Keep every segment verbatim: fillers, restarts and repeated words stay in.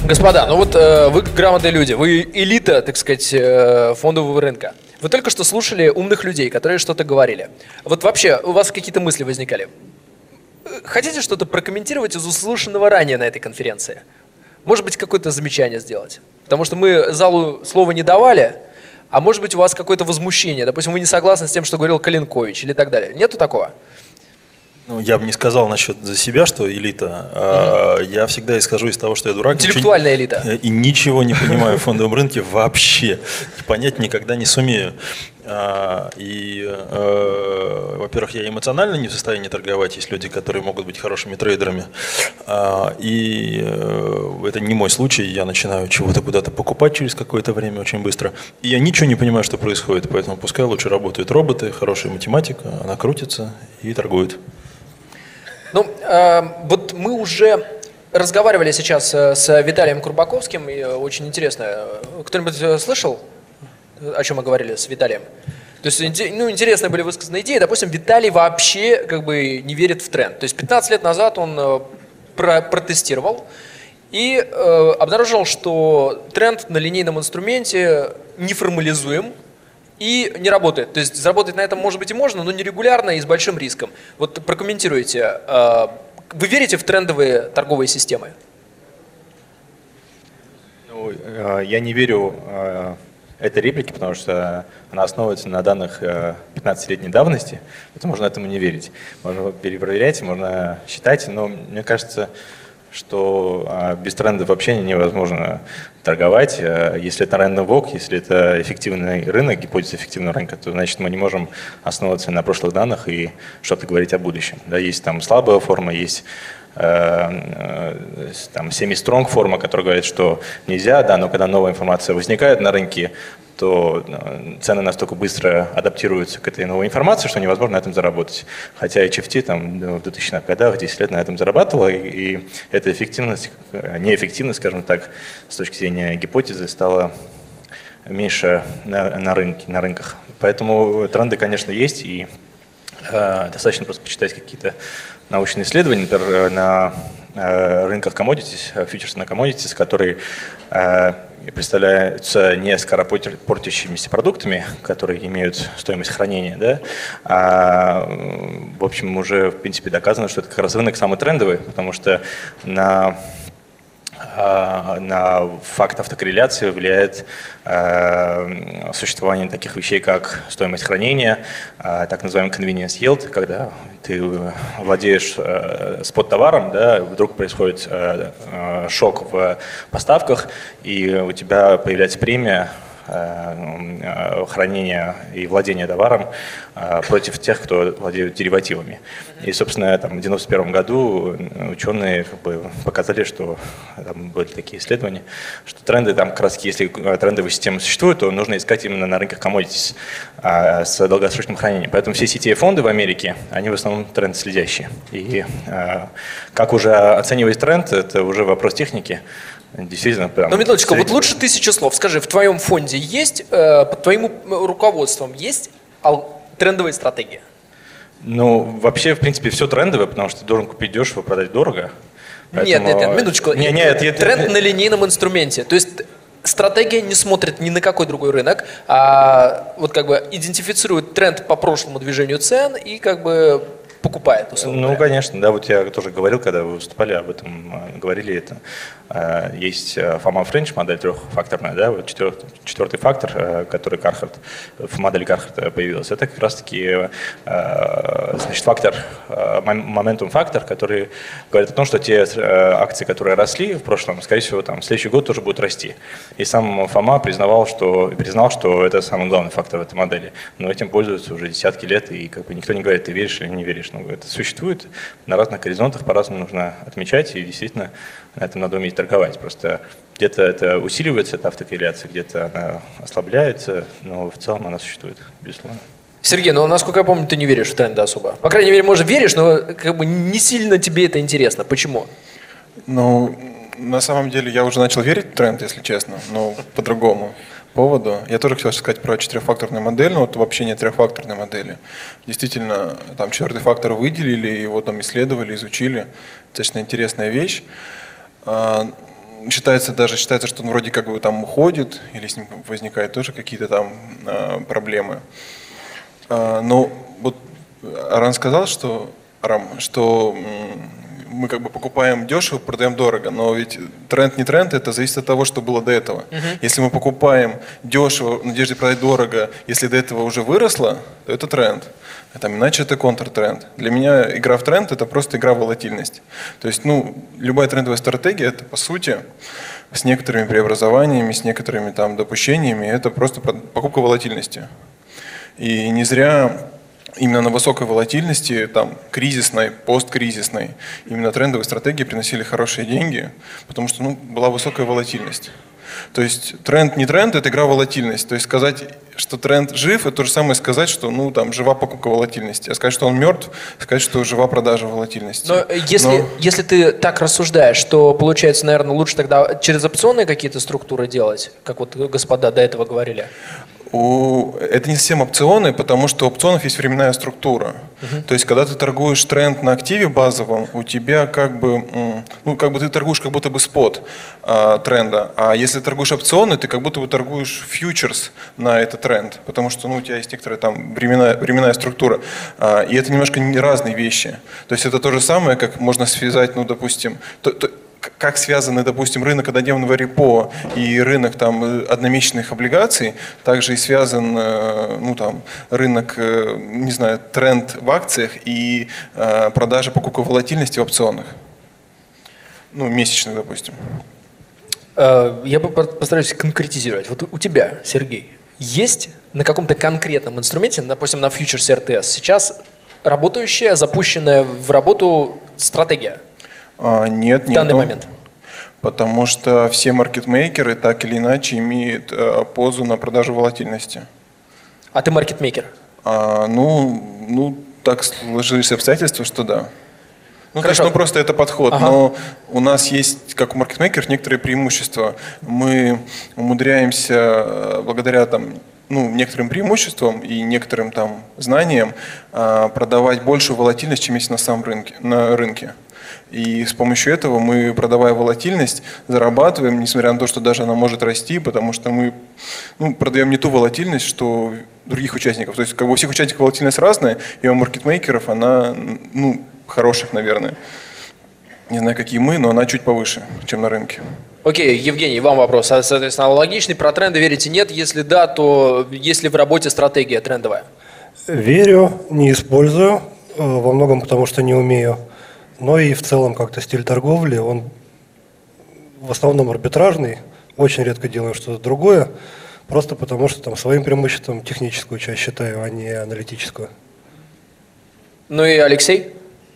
Господа, ну вот э, вы грамотные люди, вы элита, так сказать, э, фондового рынка. Вы только что слушали умных людей, которые что-то говорили. Вот вообще, у вас какие-то мысли возникали? Хотите что-то прокомментировать из услышанного ранее на этой конференции? Может быть, какое-то замечание сделать? Потому что мы залу слова не давали, а может быть, у вас какое-то возмущение. Допустим, вы не согласны с тем, что говорил Калинкович или так далее. Нету такого? Ну, я бы не сказал насчет за себя, что элита. А я всегда исхожу из того, что я дурак. Интеллектуальная элита. И ничего не понимаю в фондовом рынке вообще. Понять никогда не сумею. И, во-первых, я эмоционально не в состоянии торговать. Есть люди, которые могут быть хорошими трейдерами. И это не мой случай. Я начинаю чего-то куда-то покупать через какое-то время очень быстро. И я ничего не понимаю, что происходит. Поэтому пускай лучше работают роботы, хорошая математика, она крутится и торгует. Ну, э, вот мы уже разговаривали сейчас с Виталием Курбаковским, и очень интересно. Кто-нибудь слышал, о чем мы говорили с Виталием? То есть, ну, интересные были высказаны идеи. Допустим, Виталий вообще как бы не верит в тренд. То есть пятнадцать лет назад он про протестировал и э, обнаружил, что тренд на линейном инструменте неформализуем и не работает. То есть заработать на этом, может быть, и можно, но нерегулярно и с большим риском. Вот прокомментируйте. Вы верите в трендовые торговые системы? Ну, я не верю этой реплике, потому что она основывается на данных пятнадцатилетней давности. Это можно этому не верить. Можно перепроверять, можно считать, но мне кажется, что без трендов вообще невозможно торговать. Если это random walk, если это эффективный рынок, гипотеза эффективного рынка, то значит мы не можем основываться на прошлых данных и что-то говорить о будущем. Да, есть там слабая форма, есть э, там semi-strong форма, которая говорит, что нельзя, да, но когда новая информация возникает на рынке, то цены настолько быстро адаптируются к этой новой информации, что невозможно на этом заработать. Хотя эйч эф ти там, в двухтысячных годах десять лет на этом зарабатывала, и, и эта эффективность, неэффективность, скажем так, с точки зрения гипотезы, стала меньше на, на, рынке, на рынках. Поэтому тренды, конечно, есть, и э, достаточно просто почитать какие-то научные исследования, например, на э, рынках commodities, фьючерс на commodities, которые э, представляются не скоропортящимися продуктами, которые имеют стоимость хранения, да, а, в общем, уже, в принципе, доказано, что это как раз рынок самый трендовый, потому что на, на факт автокорреляции влияет а, существование таких вещей, как стоимость хранения, а, так называемый convenience yield, когда ты владеешь э, спот-товаром, да, вдруг происходит э, э, шок в поставках, и у тебя появляется премия э, хранения и владения товаром э, против тех, кто владеет деривативами. И, собственно, там, в девяносто первом году ученые как бы показали, что там были такие исследования, что тренды, там, как раз если трендовые системы существуют, то нужно искать именно на рынках commodities э, с долгосрочным хранением. Поэтому все си ти эф-фонды в Америке, они в основном тренд следящие. И э, как уже оценивать тренд, это уже вопрос техники. Действительно, прям. Ну, минуточку, вот лучше тысячи слов. Скажи, в твоем фонде есть, э, под твоим руководством есть трендовые стратегии? Ну, вообще, в принципе, все трендовое, потому что ты должен купить дешево, продать дорого. Поэтому... Нет, нет, нет, минуточку. Не, нет, нет, тренд нет, на линейном инструменте. То есть стратегия не смотрит ни на какой другой рынок, а вот как бы идентифицирует тренд по прошлому движению цен и как бы покупает. Ну, говоря. Конечно, да, вот я тоже говорил, когда вы выступали об этом, говорили это. Есть Фома Френч, модель трехфакторная, да, вот четвертый, четвертый фактор, который Кархарт, в модели Кархарта появился, это как раз-таки значит, фактор, моментум фактор, который говорит о том, что те акции, которые росли в прошлом, скорее всего, там, в следующий год тоже будут расти. И сам Фома признавал, что, признал, что это самый главный фактор в этой модели. Но этим пользуются уже десятки лет, и как бы никто не говорит, ты веришь или не веришь. Но это существует на разных горизонтах, по-разному нужно отмечать, и действительно на этом надо уметь торговать. Просто где-то это усиливается, эта автокорреляция, где-то она ослабляется, но в целом она существует, безусловно. Сергей, ну, насколько я помню, ты не веришь в тренды особо. По крайней мере, может, веришь, но как бы не сильно тебе это интересно. Почему? Ну, на самом деле, я уже начал верить в тренд, если честно, но по другому поводу. Я тоже хотел сказать про четырехфакторную модель, но вот вообще не трехфакторной модели. Действительно, там четвертый фактор выделили, его там исследовали, изучили. Достаточно интересная вещь. считается даже считается, что он вроде как бы там уходит, или с ним возникают тоже какие-то там а, проблемы. А, но вот Аран сказал, что, Арам, что мы как бы покупаем дешево, продаем дорого, но ведь тренд не тренд, это зависит от того, что было до этого. Uh-huh. Если мы покупаем дешево в надежде продать дорого, если до этого уже выросло, то это тренд. Там, иначе это контртренд. Для меня игра в тренд – это просто игра в волатильность. То есть, ну, любая трендовая стратегия – это, по сути, с некоторыми преобразованиями, с некоторыми там допущениями, это просто покупка волатильности. И не зря именно на высокой волатильности, там, кризисной, посткризисной, именно трендовые стратегии приносили хорошие деньги, потому что, ну, была высокая волатильность. То есть тренд не тренд, это игра в волатильность. То есть сказать, что тренд жив, это то же самое сказать, что, ну, там, жива покупка волатильности. А сказать, что он мертв, сказать, что жива продажа волатильности. Но если, Но... если ты так рассуждаешь, то получается, наверное, лучше тогда через опционные какие-то структуры делать, как вот господа до этого говорили. У... Это не совсем опционы, потому что у опционов есть временная структура. Uh-huh. То есть, когда ты торгуешь тренд на активе базовом, у тебя как бы, ну, как бы ты торгуешь как будто бы спот а, тренда. А если ты торгуешь опционы, ты как будто бы торгуешь фьючерс на этот тренд, потому что, ну, у тебя есть некоторая там временная, временная структура. А, и это немножко разные вещи. То есть, это то же самое, как можно связать, ну, допустим, то, то, как связаны, допустим, рынок однодневного репо и рынок там одномесячных облигаций, также и связан, ну, там, рынок, не знаю, тренд в акциях и продажа, покупка волатильности в опционах. Ну, месячных, допустим. Я постараюсь конкретизировать. Вот у тебя, Сергей, есть на каком-то конкретном инструменте, допустим, на фьючерсе эр тэ эс, сейчас работающая, запущенная в работу стратегия? А, нет, в данный нету, момент. Потому что все маркетмейкеры так или иначе имеют а, позу на продажу волатильности. А ты маркетмейкер? А, ну, ну, так сложились обстоятельства, что да. Ну, Хорошо. конечно, ну, просто это подход, ага. Но у нас есть, как у маркетмейкеров, некоторые преимущества. Мы умудряемся благодаря там, ну, некоторым преимуществам и некоторым там знаниям а, продавать большую волатильность, чем есть на самом рынке, на рынке. И с помощью этого мы, продавая волатильность, зарабатываем, несмотря на то, что даже она может расти, потому что мы, ну, продаем не ту волатильность, что у других участников. То есть как бы у всех участников волатильность разная, и у маркетмейкеров она, ну, хороших, наверное. Не знаю, какие мы, но она чуть повыше, чем на рынке. Окей, Евгений, вам вопрос. Соответственно, аналогичный. Про тренды верите, нет? Если да, то есть ли в работе стратегия трендовая? Верю, не использую, во многом потому что не умею. Но и в целом как-то стиль торговли, он в основном арбитражный, очень редко делаю что-то другое, просто потому что там своим преимуществом техническую часть считаю, а не аналитическую. Ну и Алексей?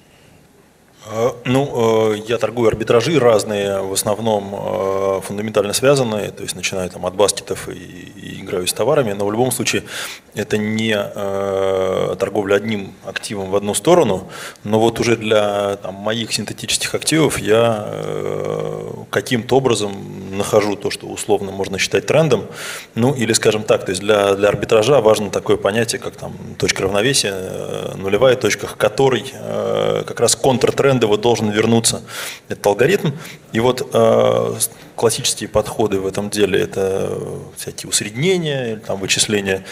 Ну, я торгую арбитражи разные, в основном фундаментально связанные, то есть начиная там от баскетов и, и играю с товарами, но в любом случае это не торговля одним активом в одну сторону, но вот уже для там, моих синтетических активов я каким-то образом нахожу то, что условно можно считать трендом, ну или скажем так, то есть для, для арбитража важно такое понятие, как там точка равновесия, нулевая точка, к которой как раз контртренд должен вернуться этот алгоритм. И вот э, классические подходы в этом деле – это всякие усреднения, там, вычисления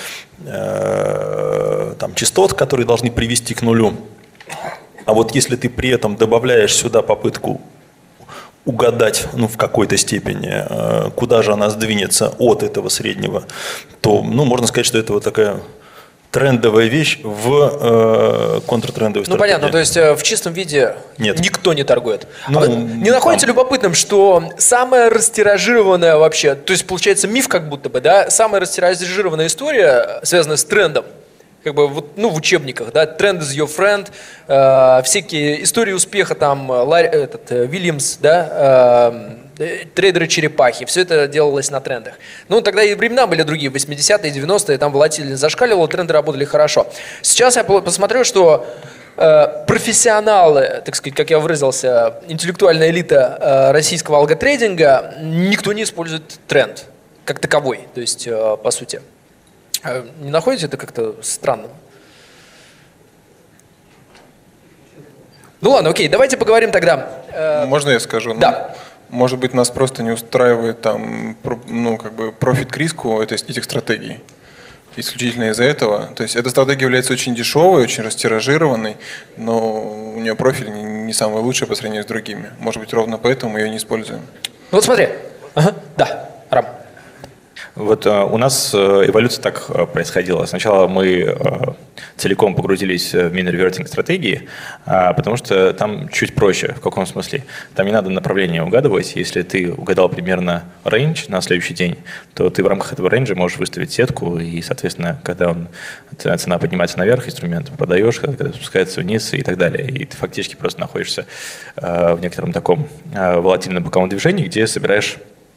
э, там, частот, которые должны привести к нулю. А вот если ты при этом добавляешь сюда попытку угадать, ну, в какой-то степени, э, куда же она сдвинется от этого среднего, то, ну, можно сказать, что это вот такая трендовая вещь в э, контртрендовой стратегии. Ну понятно, то есть э, в чистом виде Нет. никто не торгует. Ну, а вы не находите там... любопытным, что самая растиражированная вообще, то есть получается миф как будто бы, да, самая растиражированная история, связанная с трендом, как бы вот, ну, в учебниках, да, Trend is your friend, э, всякие истории успеха, там, Ларри, этот, Вильямс, да, э, трейдеры-черепахи, все это делалось на трендах. Ну, тогда и времена были другие, восьмидесятые, девяностые, там волатильность зашкаливала, тренды работали хорошо. Сейчас я посмотрю, что э, профессионалы, так сказать, как я выразился, интеллектуальная элита э, российского алготрейдинга, никто не использует тренд как таковой, то есть, э, по сути. Не находите это как-то странным? Ну ладно, окей, давайте поговорим тогда. Можно я скажу? Да. Может быть, нас просто не устраивает там, ну, как бы профит к риску этих стратегий. Исключительно из-за этого. То есть эта стратегия является очень дешевой, очень растиражированной, но у нее профиль не самый лучший по сравнению с другими. Может быть, ровно поэтому мы ее не используем. Вот смотри. Ага. Да, Рам. Вот э, у нас э, эволюция так э, происходила. Сначала мы э, целиком погрузились в мин-реверсинг стратегии, э, потому что там чуть проще. В каком смысле? Там не надо направление угадывать. Если ты угадал примерно рейндж на следующий день, то ты в рамках этого рейнджа можешь выставить сетку, и, соответственно, когда он, цена поднимается наверх, инструмент продаешь, когда, когда спускается вниз и так далее. И ты фактически просто находишься э, в некотором таком э, волатильном боковом движении, где собираешь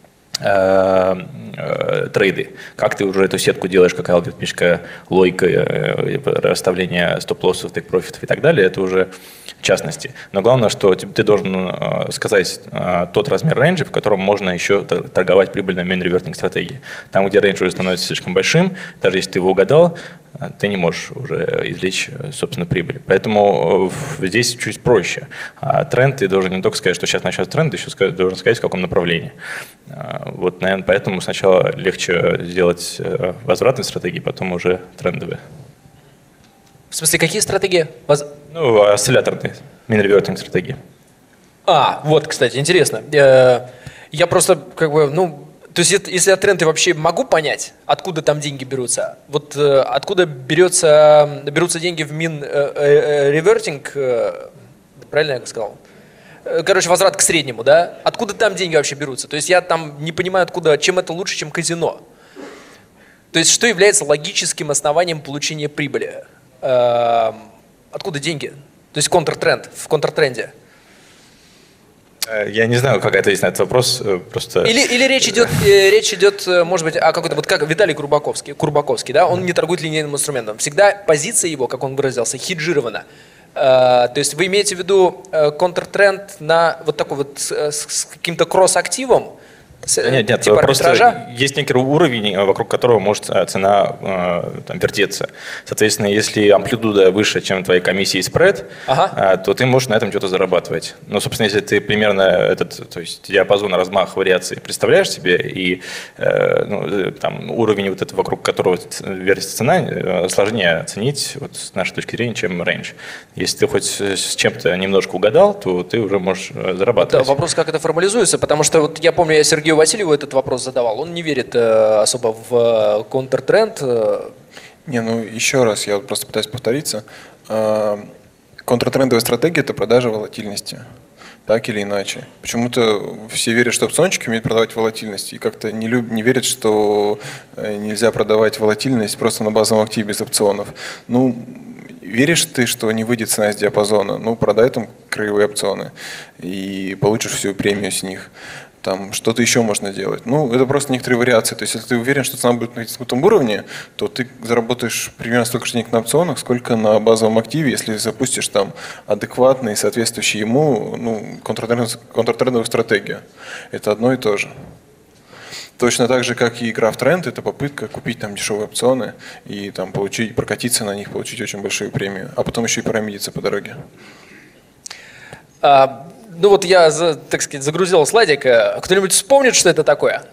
трейды. Как ты уже эту сетку делаешь, какая алгоритмическая логика, расставление стоп-лоссов, тейк-профитов и так далее, это уже частности. Но главное, что ты должен сказать тот размер рейнджа, в котором можно еще торговать прибыльной мин-реверсинг стратегией. Там, где рейндж уже становится слишком большим, даже если ты его угадал, ты не можешь уже извлечь, собственно, прибыль. Поэтому здесь чуть проще. А тренд ты должен не только сказать, что сейчас начнется тренд, ты еще должен сказать, в каком направлении. Вот, наверное, поэтому сначала легче сделать возвратные стратегии, потом уже трендовые. В смысле, какие стратегии? Воз... Ну, осцилляторные, мин-реверсинг стратегии. А, вот, кстати, интересно. Я просто, как бы, ну, то есть, если я тренд, я вообще могу понять, откуда там деньги берутся? Вот откуда берется, берутся деньги в мин-реверсинг, правильно я сказал? Короче, возврат к среднему, да? Откуда там деньги вообще берутся? То есть я там не понимаю, откуда, чем это лучше, чем казино. То есть что является логическим основанием получения прибыли? Откуда деньги? То есть контртренд, в контртренде. Я не знаю, как ответить на этот вопрос. Просто... Или, или речь идет, речь идет, может быть, о какой-то, вот как Виталий Курбаковский, Курбаковский, да, он не торгует линейным инструментом. Всегда позиция его, как он выразился, хеджирована. Uh, то есть вы имеете в виду uh, контртренд на вот такой вот с, с каким-то кросс-активом? Нет, нет, типа просто арбитража? Есть некий уровень, вокруг которого может цена э, там, вертеться. Соответственно, если амплитуда выше, чем твои комиссии и спред, ага. э, то ты можешь на этом что-то зарабатывать. Но, собственно, если ты примерно этот, то есть диапазон, размах вариаций представляешь себе, и э, ну, там, уровень, вот это, вокруг которого вертится цена, э, сложнее оценить вот, с нашей точки зрения, чем рейндж. Если ты хоть с чем-то немножко угадал, то ты уже можешь зарабатывать. Да, вопрос, как это формализуется, потому что вот я помню, я Сергею Васильеву этот вопрос задавал. Он не верит э, особо в э, контртренд. Э. Не, ну еще раз, я вот просто пытаюсь повториться. Э, контртрендовая стратегия – это продажа волатильности. Так или иначе. Почему-то все верят, что опциончики умеют продавать волатильность, и как-то не, люб, не верят, что нельзя продавать волатильность просто на базовом активе без опционов. Ну, веришь ты, что не выйдет цена из диапазона? Ну, продай там краевые опционы и получишь всю премию с них. Там что-то еще можно делать. Ну, это просто некоторые вариации. То есть, если ты уверен, что цена будет на каком-то уровне, то ты заработаешь примерно столько же денег на опционах, сколько на базовом активе, если запустишь там адекватный, соответствующий ему, ну, контртрендовую стратегию. Это одно и то же. Точно так же, как и игра в тренд, это попытка купить там дешевые опционы и там получить, прокатиться на них, получить очень большую премию, а потом еще и пирамидиться по дороге. А, ну вот я, так сказать, загрузил слайдик. Кто-нибудь вспомнит, что это такое?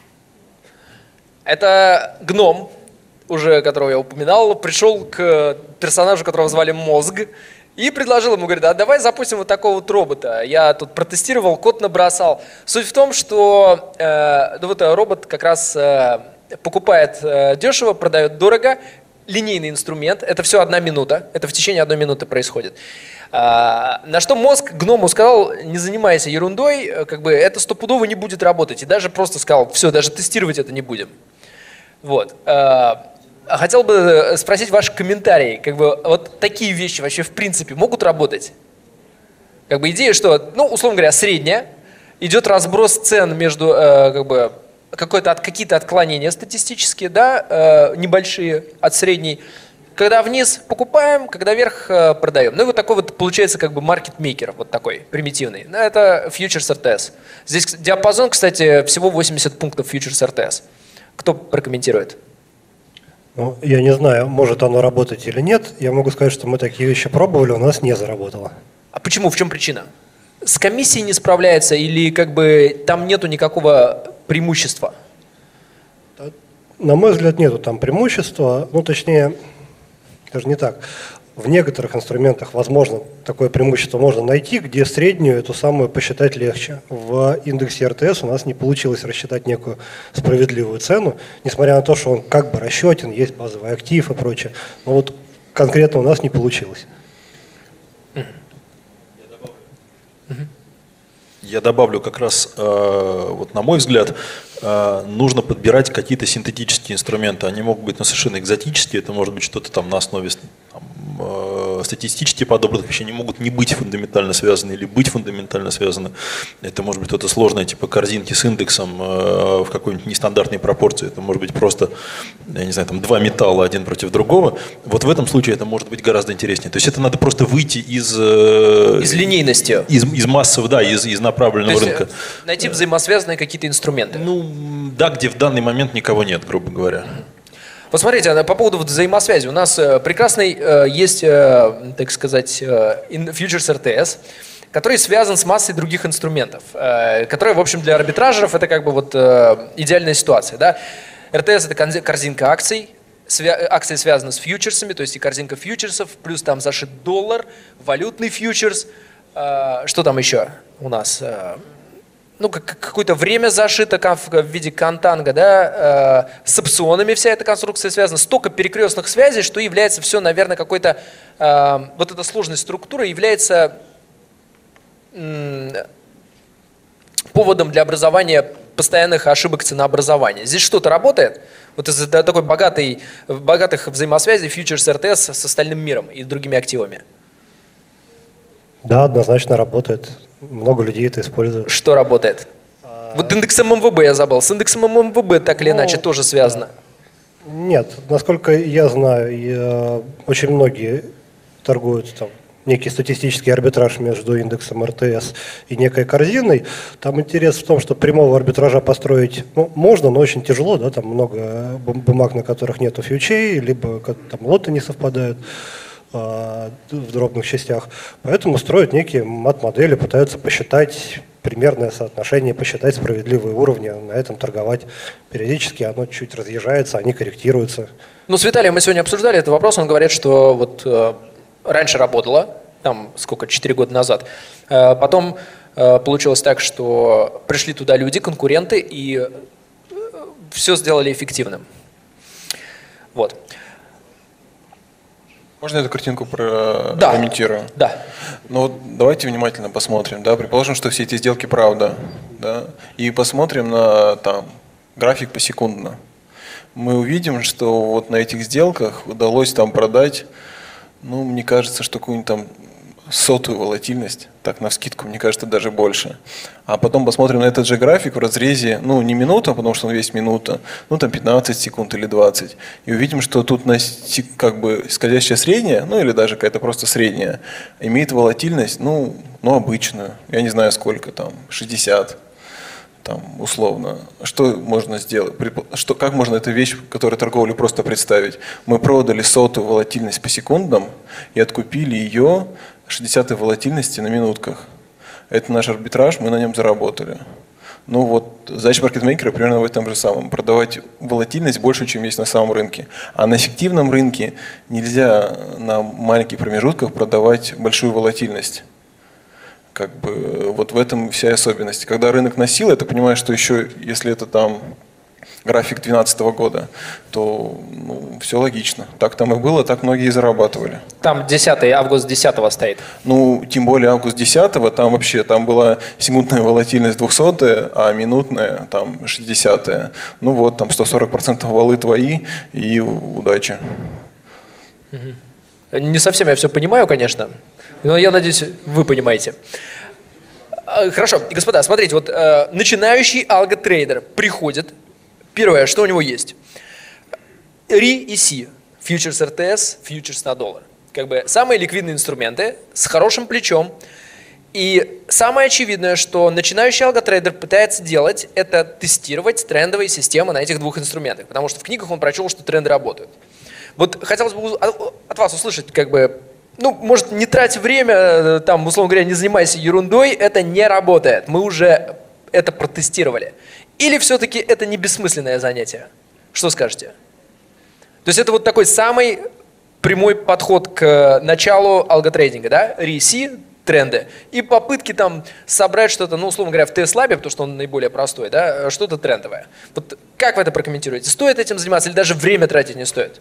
Это гном, уже которого я упоминал, пришел к персонажу, которого звали Мозг, и предложил ему, говорит, а давай запустим вот такого вот робота. Я тут протестировал, код набросал. Суть в том, что э, ну вот робот как раз э, покупает э, дешево, продает дорого, линейный инструмент, это все одна минута, это в течение одной минуты происходит. А, на что Мозг гному сказал, не занимайся ерундой, как бы это стопудово не будет работать. И даже просто сказал, все, даже тестировать это не будем. Вот. А, хотел бы спросить ваши комментарии. Как бы вот такие вещи вообще в принципе могут работать? Как бы идея, что, ну, условно говоря, средняя, идет разброс цен между, э, как бы, какое-то от, какие-то отклонения статистические, да, э, небольшие от средней. Когда вниз покупаем, когда вверх э, продаем. Ну и вот такой вот получается как бы маркетмейкер, вот такой примитивный. Ну, это фьючерс эр ти эс. Здесь диапазон, кстати, всего восемьдесят пунктов фьючерс эр ти эс. Кто прокомментирует? Ну, я не знаю, может оно работать или нет. Я могу сказать, что мы такие вещи пробовали, у нас не заработало. А почему? В чем причина? с комиссией не справляется или как бы там нету никакого преимущества? На мой взгляд, нету там преимущества, ну точнее, даже не так. В некоторых инструментах, возможно, такое преимущество можно найти, где среднюю эту самую посчитать легче. В индексе эр тэ эс у нас не получилось рассчитать некую справедливую цену, несмотря на то, что он как бы расчетен, есть базовый актив и прочее. Но вот конкретно у нас не получилось. Я добавлю как раз, э, вот на мой взгляд, э, нужно подбирать какие-то синтетические инструменты. Они могут быть ну, совершенно экзотические, это может быть что-то там на основе там, э, статистически подобранных вещей, они могут не быть фундаментально связаны или быть фундаментально связаны. Это может быть что-то сложное, типа корзинки с индексом э, в какой-нибудь нестандартной пропорции. Это может быть просто, я не знаю, там два металла один против другого. Вот в этом случае это может быть гораздо интереснее. То есть это надо просто выйти из... Э, из линейности. Из, из массового, да, из, из направленного То есть, рынка. Найти взаимосвязанные какие-то инструменты. Ну, да, где в данный момент никого нет, грубо говоря. Вот смотрите, по поводу взаимосвязи. У нас прекрасный есть, так сказать, фьючерс эр тэ эс, который связан с массой других инструментов, которые, в общем, для арбитражеров это как бы вот идеальная ситуация. Да? эр тэ эс – это корзинка акций, акции связаны с фьючерсами, то есть и корзинка фьючерсов, плюс там зашит доллар, валютный фьючерс. Что там еще у нас? Ну, какое-то время зашито в виде контанга, да, с опционами вся эта конструкция связана, столько перекрестных связей, что является все, наверное, какой-то, вот эта сложная структура является поводом для образования постоянных ошибок ценообразования. Здесь что-то работает? Вот из-за такой богатой, богатых взаимосвязей фьючерс эр тэ эс с остальным миром и другими активами. Да, однозначно работает. Много людей это используют. Что работает? А... Вот индексом эм вэ бэ я забыл. С индексом эм вэ бэ так или ну, иначе тоже связано. Нет, насколько я знаю, я, очень многие торгуют там некий статистический арбитраж между индексом эр тэ эс и некой корзиной. Там интерес в том, что прямого арбитража построить ну, можно, но очень тяжело. Да, там много бумаг, на которых нету фьючей, либо там лоты не совпадают в дробных частях. Поэтому строят некие мат-модели, пытаются посчитать примерное соотношение, посчитать справедливые уровни, на этом торговать. Периодически оно чуть разъезжается, они корректируются. Ну, с Виталием мы сегодня обсуждали этот вопрос. Он говорит, что вот э, раньше работало, там сколько, четыре года назад. Э, потом э, получилось так, что пришли туда люди, конкуренты, и э, все сделали эффективным. Вот. Можно я эту картинку прокомментирую? Да. да. Ну вот давайте внимательно посмотрим. Да? Предположим, что все эти сделки правда. Да? И посмотрим на там, график посекундно. Мы увидим, что вот на этих сделках удалось там продать, ну, мне кажется, что какую-нибудь там сотую волатильность, так навскидку, мне кажется, даже больше. А потом посмотрим на этот же график в разрезе, ну, не минута, потому что он весь минута, ну, там пятнадцать секунд или двадцать. И увидим, что тут на, как бы скользящая средняя, ну, или даже какая-то просто средняя, имеет волатильность, ну, ну, обычную. Я не знаю, сколько там, шестьдесят, там, условно. Что можно сделать? Что, как можно эту вещь, которую торговлю, просто представить? Мы продали сотую волатильность по секундам и откупили ее шестидесятой волатильности на минутках. Это наш арбитраж, мы на нем заработали. Ну вот, задача маркетмейкера примерно в этом же самом. Продавать волатильность больше, чем есть на самом рынке. А на эффективном рынке нельзя на маленьких промежутках продавать большую волатильность. Как бы вот в этом вся особенность. Когда рынок на силу, ты понимаешь, что еще, если это там график две тысячи двенадцатого года, то ну, все логично. Так там и было, так многие и зарабатывали. Там десятый, август десятого стоит. Ну, тем более август десятого, там вообще там была секундная волатильность двухсотая, а минутная там шестидесятая. Ну вот, там сто сорок процентов валы твои и удачи. Не совсем я все понимаю, конечно, но я надеюсь, вы понимаете. Хорошо, господа, смотрите, вот э, начинающий алго-трейдер приходит. Первое, что у него есть? ри и си, фьючерс эр тэ эс, фьючерс на доллар. Как бы самые ликвидные инструменты с хорошим плечом. И самое очевидное, что начинающий алго-трейдер пытается делать, это тестировать трендовые системы на этих двух инструментах. Потому что в книгах он прочел, что тренды работают. Вот хотелось бы от вас услышать, как бы, ну, может, не трать время, там, условно говоря, не занимайся ерундой, это не работает. Мы уже это протестировали. Или все-таки это не бессмысленное занятие? Что скажете? То есть это вот такой самый прямой подход к началу алготрейдинга, да? эр си, тренды, и попытки там собрать что-то, ну, условно говоря, в Теслабе, потому что он наиболее простой, да, что-то трендовое. Вот как вы это прокомментируете? Стоит этим заниматься или даже время тратить не стоит?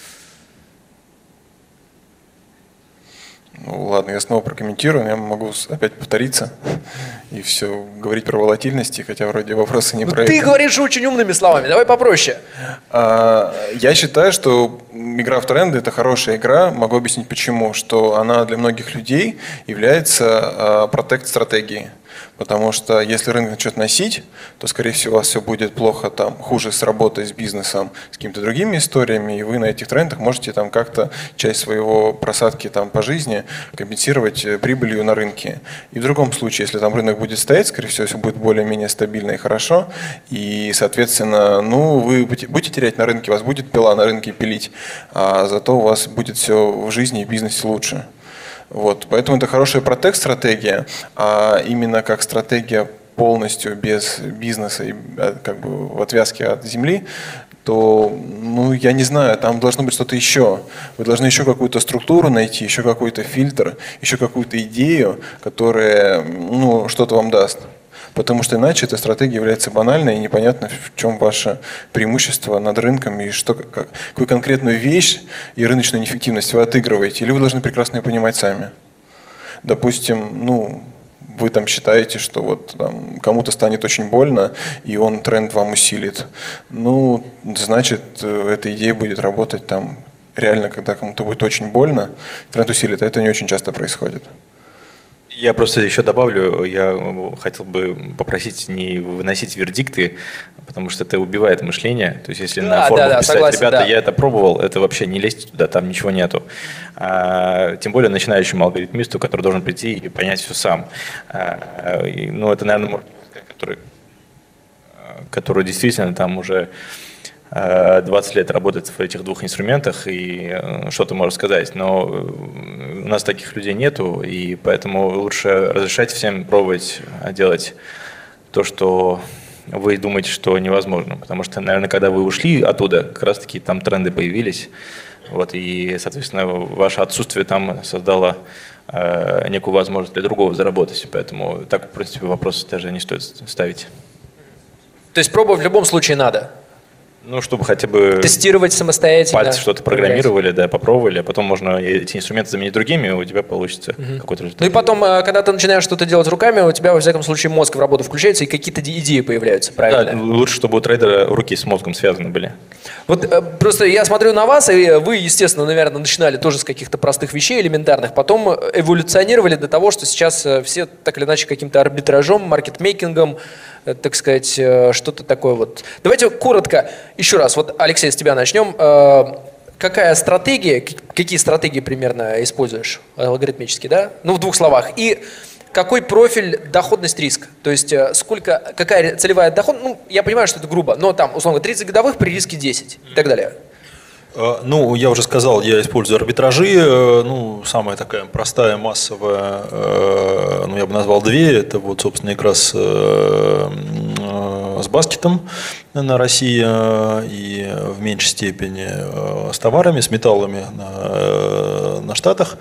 Ну ладно, я снова прокомментирую, я могу опять повториться и все говорить про волатильности, хотя вроде вопросы не ну, про ты это. говоришь очень умными словами, давай попроще. А, я считаю, что игра в тренды – это хорошая игра. Могу объяснить почему. Что она для многих людей является протект-стратегией. Потому что если рынок начнет носить, то, скорее всего, у вас все будет плохо, там, хуже с работой, с бизнесом, с какими-то другими историями, и вы на этих трендах можете там как-то часть своего просадки там по жизни компенсировать прибылью на рынке. И в другом случае, если там рынок будет стоять, скорее всего, все будет более-менее стабильно и хорошо, и, соответственно, ну, вы будете терять на рынке, у вас будет пила на рынке пилить, а зато у вас будет все в жизни и в бизнесе лучше. Вот, поэтому это хорошая протект-стратегия, а именно как стратегия полностью без бизнеса и как бы в отвязке от земли, то, ну, я не знаю, там должно быть что-то еще. Вы должны еще какую-то структуру найти, еще какой-то фильтр, еще какую-то идею, которая, ну, что-то вам даст. Потому что иначе эта стратегия является банальной и непонятно, в чем ваше преимущество над рынком и что, как, какую конкретную вещь и рыночную неэффективность вы отыгрываете. Или вы должны прекрасно ее понимать сами. Допустим, ну, вы там считаете, что вот там кому-то станет очень больно, и он тренд вам усилит. Ну, значит, эта идея будет работать там реально, когда кому-то будет очень больно, тренд усилит, а это не очень часто происходит. Я просто еще добавлю, я хотел бы попросить не выносить вердикты, потому что это убивает мышление. То есть если да, на форумах да, да, писать, согласен, ребята, да. я это пробовал, это вообще не лезьте туда, там ничего нету. А, тем более начинающему алгоритмисту, который должен прийти и понять все сам. А, и, ну, это, наверное, может быть, который, который действительно там уже двадцать лет работает в этих двух инструментах и что-то может сказать, но у нас таких людей нету, и поэтому лучше разрешать всем пробовать делать то, что вы думаете, что невозможно, потому что, наверное, когда вы ушли оттуда, как раз-таки там тренды появились, вот, и, соответственно, ваше отсутствие там создало э, некую возможность для другого заработать, поэтому так, в принципе, вопрос даже не стоит ставить. То есть пробовать в любом случае надо? Ну, чтобы хотя бы тестировать самостоятельно. Пальцы что-то программировали, да, попробовали, а потом можно эти инструменты заменить другими, и у тебя получится угу. какой-то результат. Ну и потом, когда ты начинаешь что-то делать руками, у тебя, во всяком случае, мозг в работу включается, и какие-то идеи появляются, правильно? Да, лучше, чтобы у трейдера руки с мозгом связаны были. Вот просто я смотрю на вас, и вы, естественно, наверное, начинали тоже с каких-то простых вещей элементарных, потом эволюционировали до того, что сейчас все так или иначе каким-то арбитражом, маркетмейкингом, так сказать, что-то такое вот. Давайте коротко, еще раз, вот, Алексей, с тебя начнем. Какая стратегия, какие стратегии примерно используешь алгоритмически, да? Ну, в двух словах. И какой профиль доходность-риск? То есть, сколько, какая целевая доходность? Ну, я понимаю, что это грубо, но там, условно, тридцать годовых при риске десять и так далее. Ну, я уже сказал, я использую арбитражи, ну, самая такая простая, массовая, ну, я бы назвал две, это вот, собственно, как раз с баскетом на России и в меньшей степени с товарами, с металлами на, на Штатах.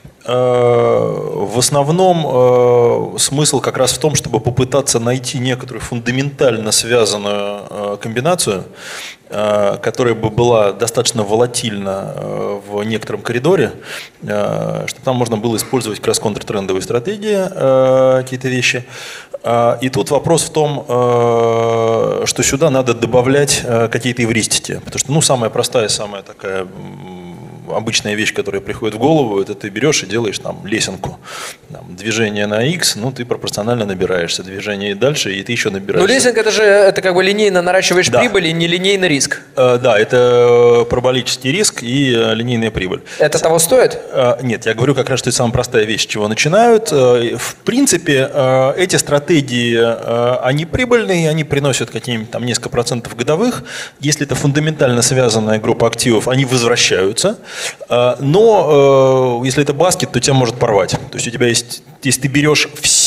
В основном смысл как раз в том, чтобы попытаться найти некоторую фундаментально связанную комбинацию, которая бы была достаточно волатильна в некотором коридоре, чтобы там можно было использовать как раз контртрендовые стратегии, какие-то вещи. И тут вопрос в том, что сюда надо добавлять какие-то эвристики, потому что, ну, самая простая, самая такая обычная вещь, которая приходит в голову, это ты берешь и делаешь там лесенку. Там, движение на X, ну, ты пропорционально набираешься. Движение дальше, и ты еще набираешься. Ну, лесенка, это же это как бы линейно наращиваешь да. прибыль и не линейный риск. Э, да, это параболический риск и линейная прибыль. Это С... того стоит? Э, нет, я говорю как раз, что это самая простая вещь, с чего начинают. Э, в принципе, э, эти стратегии, э, они прибыльные, они приносят какие-нибудь там несколько процентов годовых. Если это фундаментально связанная группа активов, они возвращаются. Но если это баскет, то тебя может порвать. То есть у тебя есть, если ты берешь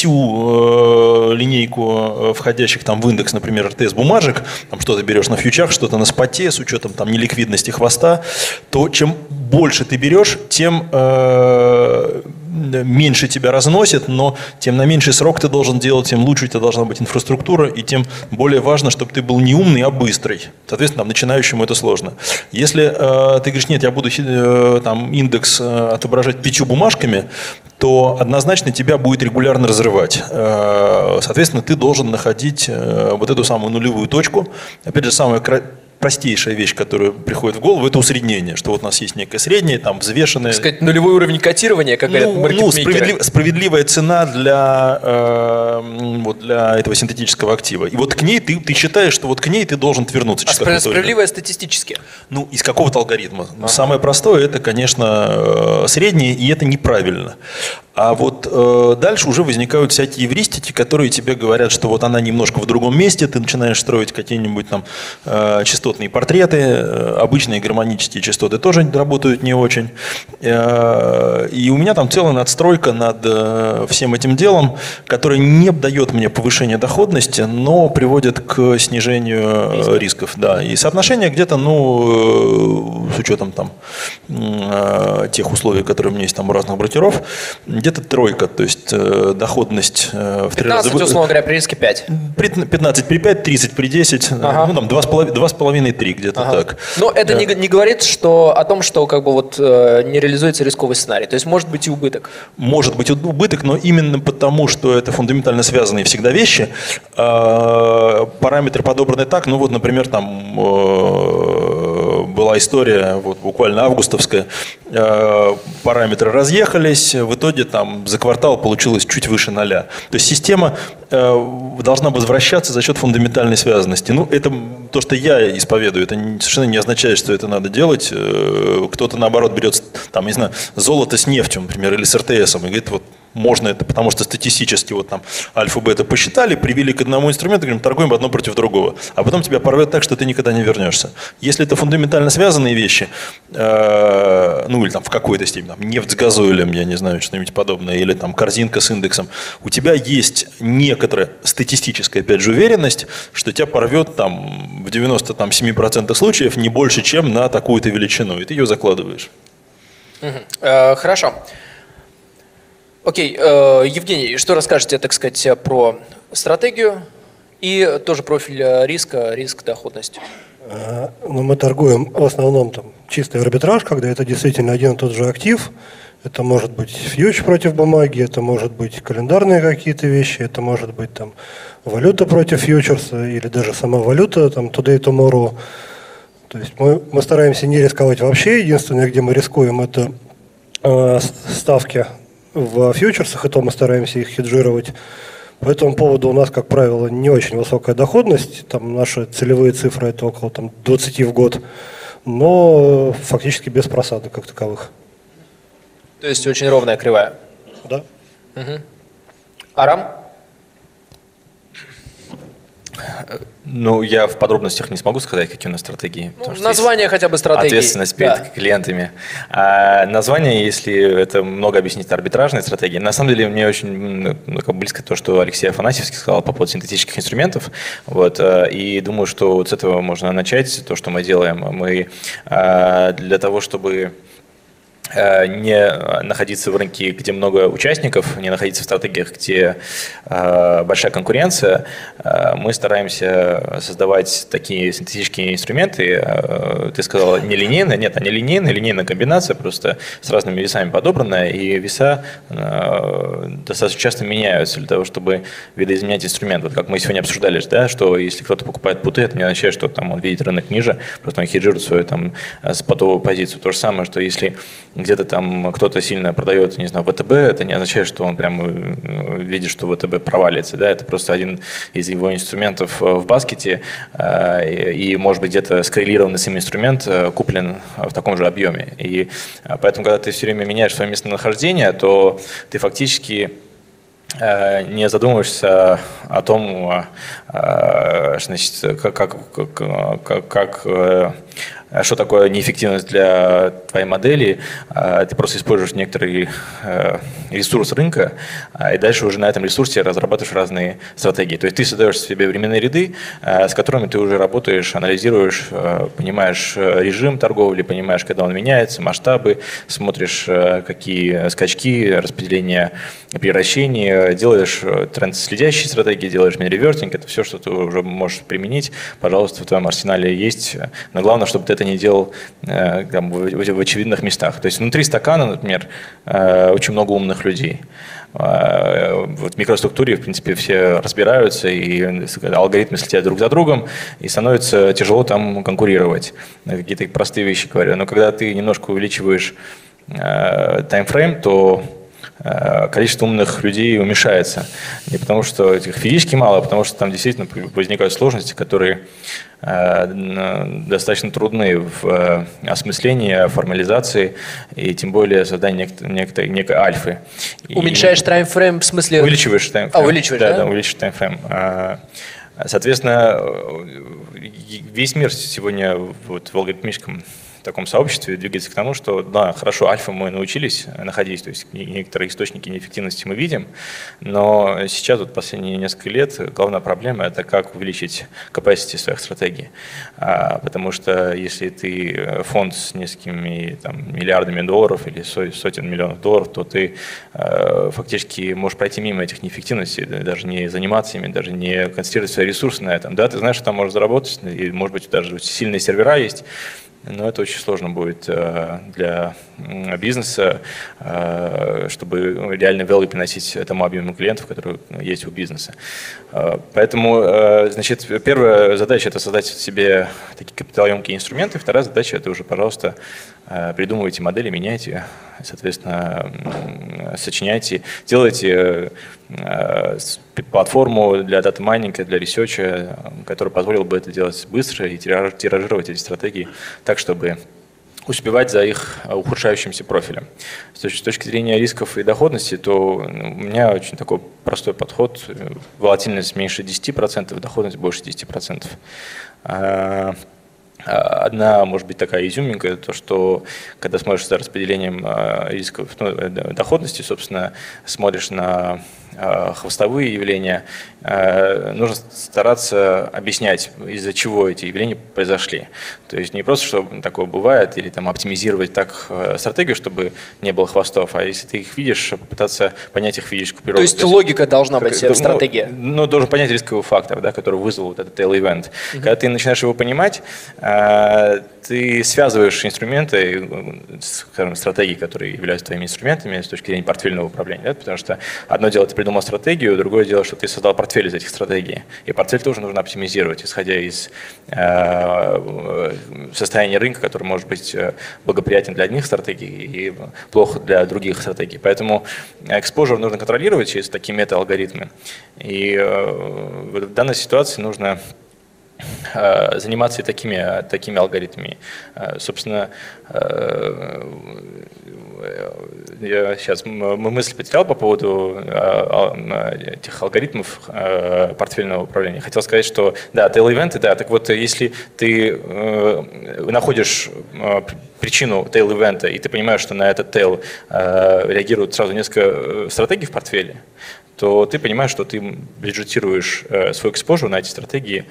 всю линейку входящих там в индекс, например, эр тэ эс бумажек, там что-то берешь на фьючах, что-то на споте с учетом там неликвидности хвоста, то чем больше ты берешь, тем э, меньше тебя разносит, но тем на меньший срок ты должен делать, тем лучше у тебя должна быть инфраструктура, и тем более важно, чтобы ты был не умный, а быстрый. Соответственно, там, начинающему это сложно. Если э, ты говоришь, нет, я буду э, там, индекс э, отображать пятью бумажками, то однозначно тебя будет регулярно разрывать. Э, соответственно, ты должен находить э, вот эту самую нулевую точку. Опять же, самая простейшая вещь, которая приходит в голову, это усреднение, что вот у нас есть некое среднее, там взвешенное. Так сказать, нулевой уровень котирования, как говорят маркетмейкеры. Ну, справедлив, справедливая цена для, э, вот для этого синтетического актива. И вот к ней ты, ты считаешь, что вот к ней ты должен вернуться. А спра- справедливая статистически? Ну, из какого-то алгоритма. Ага. Самое простое, это, конечно, среднее, и это неправильно. А вот э, дальше уже возникают всякие эвристики, которые тебе говорят, что вот она немножко в другом месте, ты начинаешь строить какие-нибудь там э, частотные портреты, э, обычные гармонические частоты тоже работают не очень. Э, и у меня там целая надстройка над э, всем этим делом, которая не дает мне повышения доходности, но приводит к снижению э, рисков. Да. И соотношение где-то, ну, э, с учетом там э, тех условий, которые у меня есть там у разных брокеров, где-то тройка, то есть э, доходность э, в три раза. пятнадцать, условно говоря, при риске пять. пятнадцать при пять, тридцать при десять, ага. ну там два с половиной три, где-то ага. так. Но это да. не, не говорит что, о том, что как бы вот э, не реализуется рисковый сценарий. То есть может быть и убыток. Может быть и убыток, но именно потому, что это фундаментально связанные всегда вещи, э, параметры подобраны так, ну вот, например, там э, была история, вот буквально августовская, э, параметры разъехались, в итоге там за квартал получилось чуть выше ноля. То есть система э, должна возвращаться за счет фундаментальной связанности. Ну, это то, что я исповедую, это не, совершенно не означает, что это надо делать. Э, кто-то, наоборот, берет, там, не знаю, золото с нефтью, например, или с эр тэ эсом, и говорит, вот, можно это, потому что статистически вот там альфа-бета посчитали, привели к одному инструменту, говорим, торгуем одно против другого. А потом тебя порвет так, что ты никогда не вернешься. Если это фундаментально связанные вещи, э, ну или там в какой-то степени, там, нефть с газоилем, я не знаю, что-нибудь подобное, или там корзинка с индексом, у тебя есть некоторая статистическая, опять же, уверенность, что тебя порвет там в девяноста семь процентов случаев не больше, чем на такую-то величину, и ты ее закладываешь. Угу. Э, хорошо. Окей, э, Евгений, что расскажете, так сказать, про стратегию и тоже профиль риска, риск-доходность? Ну, мы торгуем в основном там чистый арбитраж, когда это действительно один и тот же актив. Это может быть фьюч против бумаги, это может быть календарные какие-то вещи, это может быть там валюта против фьючерса или даже сама валюта, там today, tomorrow. То есть мы, мы стараемся не рисковать вообще. Единственное, где мы рискуем, это э, ставки в фьючерсах, и то мы стараемся их хеджировать. По этому поводу у нас, как правило, не очень высокая доходность. Там наши целевые цифры это около там, двадцать в год, но фактически без просадок как таковых. То есть очень ровная кривая? Да. Угу. Арам? Ну, я в подробностях не смогу сказать, какие у нас стратегии. Ну, название хотя бы стратегии. Ответственность перед да. клиентами. А название, если это много объяснить, арбитражные стратегии. На самом деле, мне очень ну, близко то, что Алексей Афанасьевский сказал по поводу синтетических инструментов. Вот, и думаю, что вот с этого можно начать, то, что мы делаем. Мы для того, чтобы не находиться в рынке, где много участников, не находиться в стратегиях, где э, большая конкуренция, э, мы стараемся создавать такие синтетические инструменты. Э, ты сказал нелинейная, нет, а нелинейная, линейная комбинация, просто с разными весами подобранная, и веса э, достаточно часто меняются для того, чтобы видоизменять инструмент. Вот как мы сегодня обсуждали, да, что если кто-то покупает путы, это не означает, что там, он видит рынок ниже, просто он хеджирует свою там, спотовую позицию. То же самое, что если где-то там кто-то сильно продает, не знаю, вэ тэ бэ, это не означает, что он прямо видит, что вэ тэ бэ провалится. Да? Это просто один из его инструментов в баскете, и, может быть, где-то скоррелированный с ним инструмент куплен в таком же объеме. И поэтому, когда ты все время меняешь свое местонахождение, то ты фактически не задумываешься о том, значит, как, как, как, как, что такое неэффективность для твоей модели, ты просто используешь некоторый ресурс рынка, и дальше уже на этом ресурсе разрабатываешь разные стратегии. То есть ты создаешь себе временные ряды, с которыми ты уже работаешь, анализируешь, понимаешь режим торговли, понимаешь, когда он меняется, масштабы, смотришь, какие скачки, распределение превращений, делаешь тренд-следящие стратегии, делаешь мини-ревертинг, это все, что ты уже можешь применить, пожалуйста, в твоем арсенале есть, но главное, чтобы ты это не делал там, в очевидных местах. То есть внутри стакана, например, очень много умных людей. Вот в микроструктуре, в принципе, все разбираются, и алгоритмы следят друг за другом, и становится тяжело там конкурировать. Какие-то простые вещи говорю. Но когда ты немножко увеличиваешь таймфрейм, то количество умных людей уменьшается. Не потому, что этих физически мало, а потому что там действительно возникают сложности, которые достаточно трудны в осмыслении, формализации и тем более создании некой, некой альфы. Уменьшаешь таймфрейм в смысле? Увеличиваешь таймфрейм. А, увеличиваешь, да? Да, да, увеличиваешь таймфрейм. Соответственно, весь мир сегодня вот в алгоритмическом в таком сообществе двигается к тому, что да, хорошо, альфа мы научились находить, то есть некоторые источники неэффективности мы видим, но сейчас, вот последние несколько лет, главная проблема – это как увеличить capacity своих стратегий. А, потому что если ты фонд с несколькими там, миллиардами долларов или сотен миллионов долларов, то ты а, фактически можешь пройти мимо этих неэффективностей, даже не заниматься ими, даже не концентрировать свои ресурсы на этом. Да, ты знаешь, что там можешь заработать, и, может быть, даже сильные сервера есть, но это очень сложно будет для бизнеса, чтобы реально value приносить этому объему клиентов, которые есть у бизнеса. Поэтому, значит, первая задача – это создать себе такие капиталоемкие инструменты. Вторая задача – это уже, пожалуйста, придумывайте модели, меняйте, соответственно, сочиняйте, делайте платформу для дата-майнинга, для ресерча, которая позволила бы это делать быстро и тиражировать эти стратегии так, чтобы успевать за их ухудшающимся профилем. С точки зрения рисков и доходности, то у меня очень такой простой подход. Волатильность меньше десяти процентов, доходность больше десяти процентов. Одна, может быть, такая изюминка, то, что когда смотришь за распределением рисков, ну, доходности, собственно, смотришь на хвостовые явления, нужно стараться объяснять, из-за чего эти явления произошли. То есть не просто, что такое бывает, или там оптимизировать так стратегию, чтобы не было хвостов, а если ты их видишь, попытаться понять их физическую природу. То есть, То есть логика должна быть в стратегии? Ну, ну, должен понять рисковый фактор, да, который вызвал вот этот tail-event. Uh-huh. Когда ты начинаешь его понимать, ты связываешь инструменты, скажем, стратегии, которые являются твоими инструментами с точки зрения портфельного управления. Да? Потому что одно дело, ты придумал стратегию, другое дело, что ты создал портфель из этих стратегий. И портфель тоже нужно оптимизировать, исходя из э, состояния рынка, который может быть благоприятен для одних стратегий и плохо для других стратегий. Поэтому exposure нужно контролировать через такие мета-алгоритмы. И э, в данной ситуации нужно заниматься и такими, такими алгоритмами. Собственно, я сейчас мысль потерял по поводу этих алгоритмов портфельного управления. Хотел сказать, что да, tail-ивенты, да, так вот, если ты находишь причину tail-ивента, и ты понимаешь, что на этот tail реагируют сразу несколько стратегий в портфеле, то ты понимаешь, что ты бюджетируешь свой exposure на эти стратегии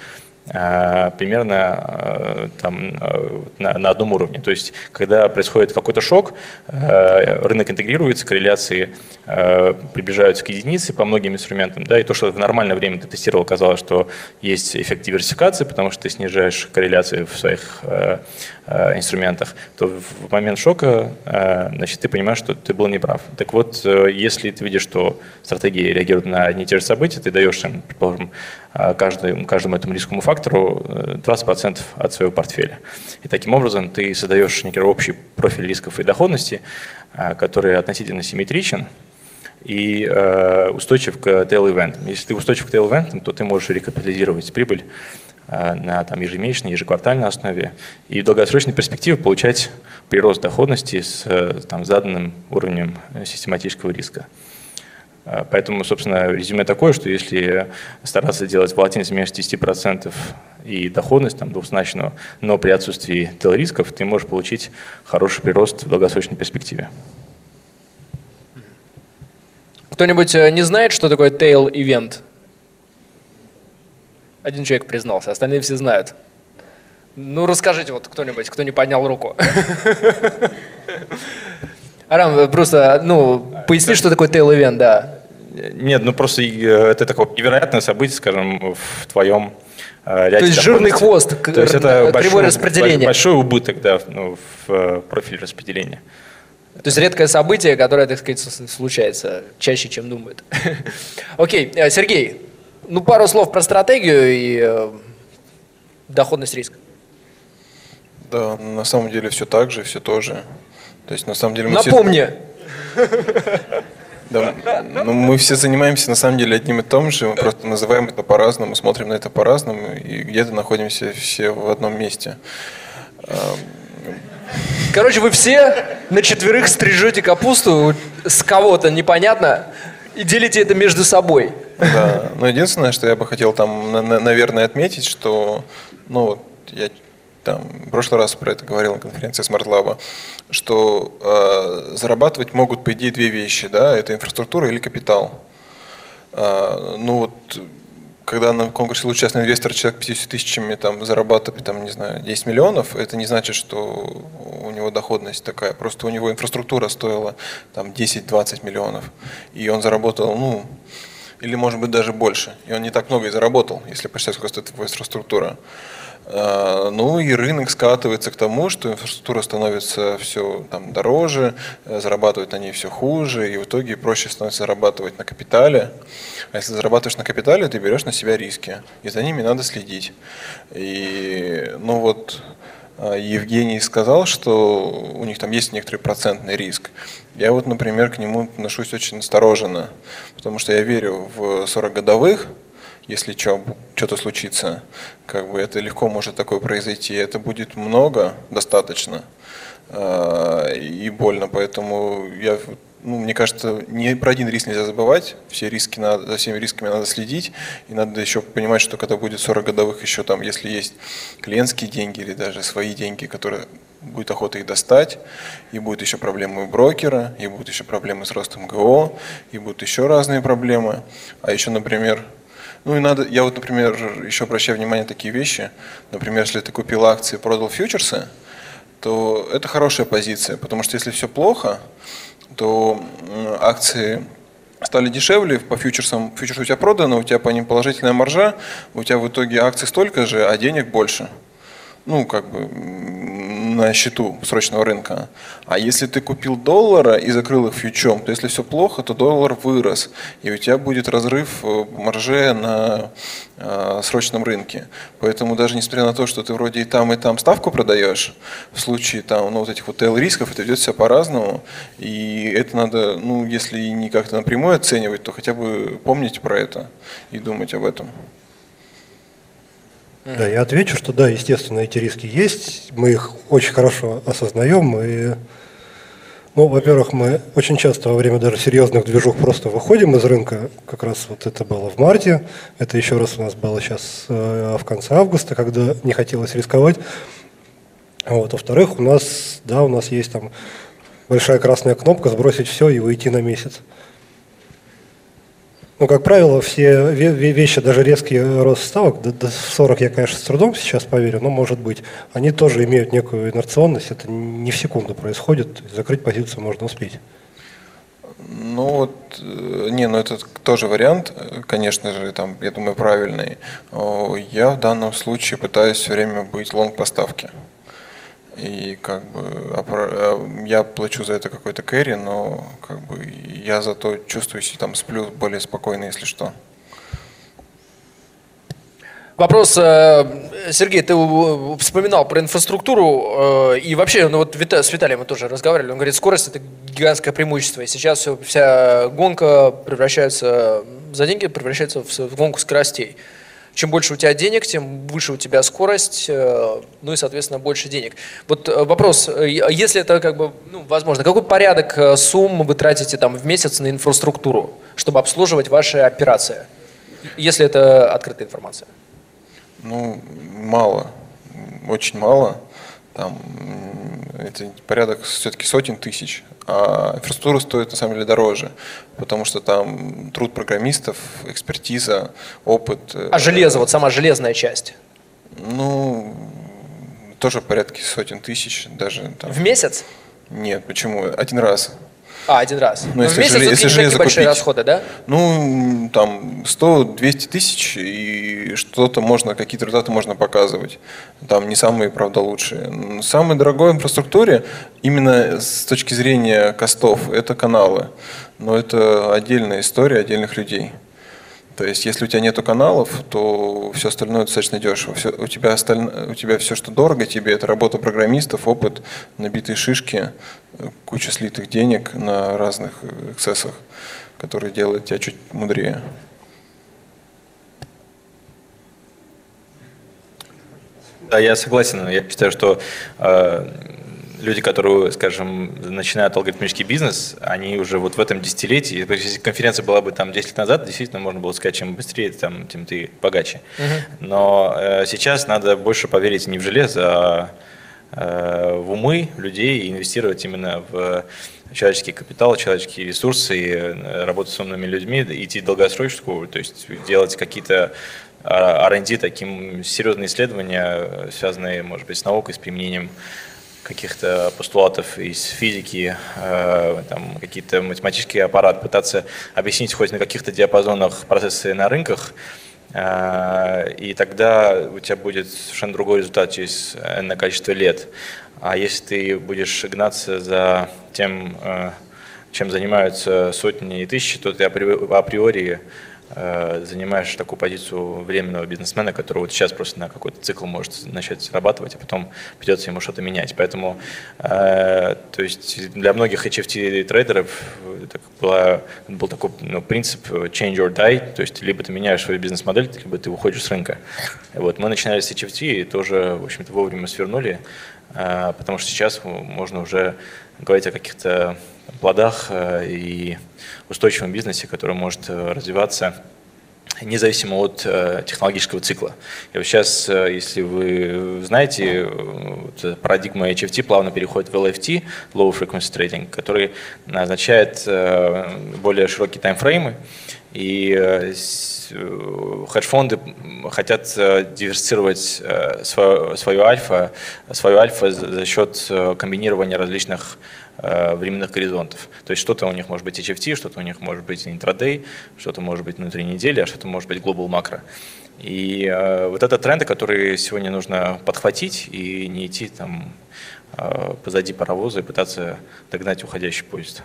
примерно там, на, на одном уровне. То есть, когда происходит какой-то шок, рынок интегрируется, корреляции приближаются к единице по многим инструментам. Да, и то, что в нормальное время ты тестировал, казалось, что есть эффект диверсификации, потому что ты снижаешь корреляции в своих инструментах, то в момент шока, значит, ты понимаешь, что ты был неправ. Так вот, если ты видишь, что стратегии реагируют на одни и те же события, ты даешь им, предположим, каждому, каждому этому рисковому фактору двадцать процентов от своего портфеля. И таким образом ты создаешь некий общий профиль рисков и доходности, который относительно симметричен и устойчив к tail-ивентам. Если ты устойчив к tail-ивентам, то ты можешь рекапитализировать прибыль на там, ежемесячной, ежеквартальной основе и в долгосрочной перспективе получать прирост доходности с там, заданным уровнем систематического риска. Поэтому, собственно, резюме такое, что если стараться делать волатильность меньше десяти процентов и доходность там, двухзначную, но при отсутствии тейл-рисков, ты можешь получить хороший прирост в долгосрочной перспективе. Кто-нибудь не знает, что такое тейл-ивент? Один человек признался, остальные все знают. Ну, расскажите, вот кто-нибудь, кто не поднял руку. Арам, просто, ну, поясни, что такое тейл-ивент, да. Нет, ну просто это такое невероятное событие, скажем, в твоем ряде. То есть жирный хвост, То есть это кривое большой, распределение. Большой убыток, да, ну, в профиле распределения. То есть редкое событие, которое, так сказать, случается чаще, чем думают. Окей, Сергей, ну пару слов про стратегию и э, доходность риска. Да, на самом деле все так же, все то же. То есть на самом деле мы Напомни. Все, да, ну, мы все занимаемся на самом деле одним и том же, мы просто называем это по-разному, смотрим на это по-разному и где-то находимся все в одном месте. Короче, вы все на четверых стрижете капусту с кого-то непонятно и делите это между собой. Да, но единственное, что я бы хотел там, на, на, наверное, отметить, что, ну, вот я там в прошлый раз про это говорил на конференции Smart Lab, что э, зарабатывать могут, по идее, две вещи, да, это инфраструктура или капитал. Э, ну вот, когда на конкурсе «Лучший частный инвестор» человек пятьюдесятью тысячами там, зарабатывает, там, не знаю, десять миллионов, это не значит, что у него доходность такая. Просто у него инфраструктура стоила там десять-двадцать миллионов. И он заработал, ну, или может быть даже больше. И он не так много и заработал, если посчитать, сколько стоит его инфраструктура. Ну и рынок скатывается к тому, что инфраструктура становится все там дороже, зарабатывают они все хуже, и в итоге проще становится зарабатывать на капитале. А если зарабатываешь на капитале, ты берешь на себя риски, и за ними надо следить. И, ну вот, Евгений сказал, что у них там есть некоторый процентный риск. Я вот, например, к нему отношусь очень настороженно, потому что я верю в сорок годовых. Если что-то случится, как бы это легко может такое произойти. Это будет много, достаточно, и больно. Поэтому я, ну, мне кажется, ни про один риск нельзя забывать. Все риски надо, за всеми рисками надо следить. И надо еще понимать, что когда будет сорок годовых, еще там, если есть клиентские деньги или даже свои деньги, которые будет охота их достать, и будут еще проблемы у брокера, и будут еще проблемы с ростом ГО, и будут еще разные проблемы. А еще, например, ну и надо, я вот, например, еще обращаю внимание на такие вещи. Например, если ты купил акции и продал фьючерсы, то это хорошая позиция, потому что если все плохо, то акции стали дешевле, по фьючерсам, фьючерсы у тебя проданы, у тебя по ним положительная маржа, у тебя в итоге акций столько же, а денег больше. Ну, как бы на счету срочного рынка. А если ты купил доллара и закрыл их фьючом, то если все плохо, то доллар вырос, и у тебя будет разрыв марже на э, срочном рынке. Поэтому даже несмотря на то, что ты вроде и там, и там ставку продаешь, в случае там, ну, вот этих вот тейл-рисков, это ведет себя по-разному, и это надо, ну, если не как-то напрямую оценивать, то хотя бы помнить про это и думать об этом. Да, я отвечу, что да, естественно, эти риски есть, мы их очень хорошо осознаем, и, ну, во-первых, мы очень часто во время даже серьезных движух просто выходим из рынка, как раз вот это было в марте, это еще раз у нас было сейчас э, в конце августа, когда не хотелось рисковать. Вот, во-вторых, у нас, да, у нас есть там большая красная кнопка «Сбросить все и уйти на месяц». Ну, как правило, все вещи, даже резкий рост ставок, до сорок я, конечно, с трудом сейчас поверю, но может быть, они тоже имеют некую инерционность, это не в секунду происходит, закрыть позицию можно успеть. Ну вот, не, ну это тоже вариант, конечно же, там, я думаю, правильный. Я в данном случае пытаюсь все время быть лонг поставки. И как бы я плачу за это какой-то кэри, но как бы я зато чувствую себя, там сплю более спокойно, если что. Вопрос, Сергей, ты вспоминал про инфраструктуру, и вообще, ну вот с Виталием мы тоже разговаривали, он говорит, скорость – это гигантское преимущество, и сейчас все, вся гонка превращается, за деньги превращается в гонку скоростей. Чем больше у тебя денег, тем выше у тебя скорость, ну и, соответственно, больше денег. Вот вопрос, если это, как бы, ну, возможно, какой порядок сумм вы тратите там в месяц на инфраструктуру, чтобы обслуживать ваши операции, если это открытая информация? Ну, мало, очень мало. Там это порядок все-таки сотен тысяч, а инфраструктура стоит на самом деле дороже, потому что там труд программистов, экспертиза, опыт. А железо, вот сама железная часть? Ну, тоже порядка сотен тысяч даже. Там. В месяц? Нет, почему? Один раз. А, один раз. Ну, если в месяц желе, это если не такие большие купить, расходы, да? Ну, там сто-двести тысяч, и что-то можно, какие-то результаты можно показывать. Там не самые, правда, лучшие. Самой дорогой инфраструктуре, именно с точки зрения костов, это каналы. Но это отдельная история отдельных людей. То есть, если у тебя нету каналов, то все остальное достаточно дешево. Все, у, тебя остальное, у тебя все, что дорого тебе, это работа программистов, опыт, набитые шишки, куча слитых денег на разных эксцессах, которые делают тебя чуть мудрее. Да, я согласен. Я считаю, что э, люди, которые, скажем, начинают алгоритмический бизнес, они уже вот в этом десятилетии, если конференция была бы там десять лет назад, действительно можно было сказать, чем быстрее, там, тем ты богаче. Uh-huh. Но э, сейчас надо больше поверить не в железо, а э, в умы людей и инвестировать именно в человеческий капитал, человеческие ресурсы, и работать с умными людьми, идти в долгосрочку, то есть делать какие-то ар энд ди, таким серьезные исследования, связанные, может быть, с наукой, с применением каких-то постулатов из физики, э, там, какие-то математические аппараты, пытаться объяснить хоть на каких-то диапазонах процессы на рынках, э, и тогда у тебя будет совершенно другой результат через энное количество лет. А если ты будешь гнаться за тем, э, чем занимаются сотни и тысячи, то ты априори занимаешь такую позицию временного бизнесмена, который вот сейчас просто на какой-то цикл может начать зарабатывать, а потом придется ему что-то менять. Поэтому, э, то есть для многих эйч эф ти-трейдеров был, был такой ну, принцип change or die, то есть либо ты меняешь свою бизнес-модель, либо ты уходишь с рынка. Вот, мы начинали с эйч эф ти и тоже, в общем-то, вовремя свернули, э, потому что сейчас можно уже говорить о каких-то плодах э, и устойчивом бизнесе, который может развиваться независимо от э, технологического цикла. И вот сейчас, э, если вы знаете, вот, парадигма эйч эф ти плавно переходит в эл эф ти, Low Frequency Trading, который означает э, более широкие таймфреймы. И э, хедж-фонды хотят диверсифицировать э, свою, свою альфа, свою альфа за счет комбинирования различных временных горизонтов. То есть что-то у них может быть эйч эф ти, что-то у них может быть интрадей, что-то может быть внутри недели, а что-то может быть global макро. И э, вот это тренды, которые сегодня нужно подхватить и не идти там э, позади паровоза и пытаться догнать уходящий поезд.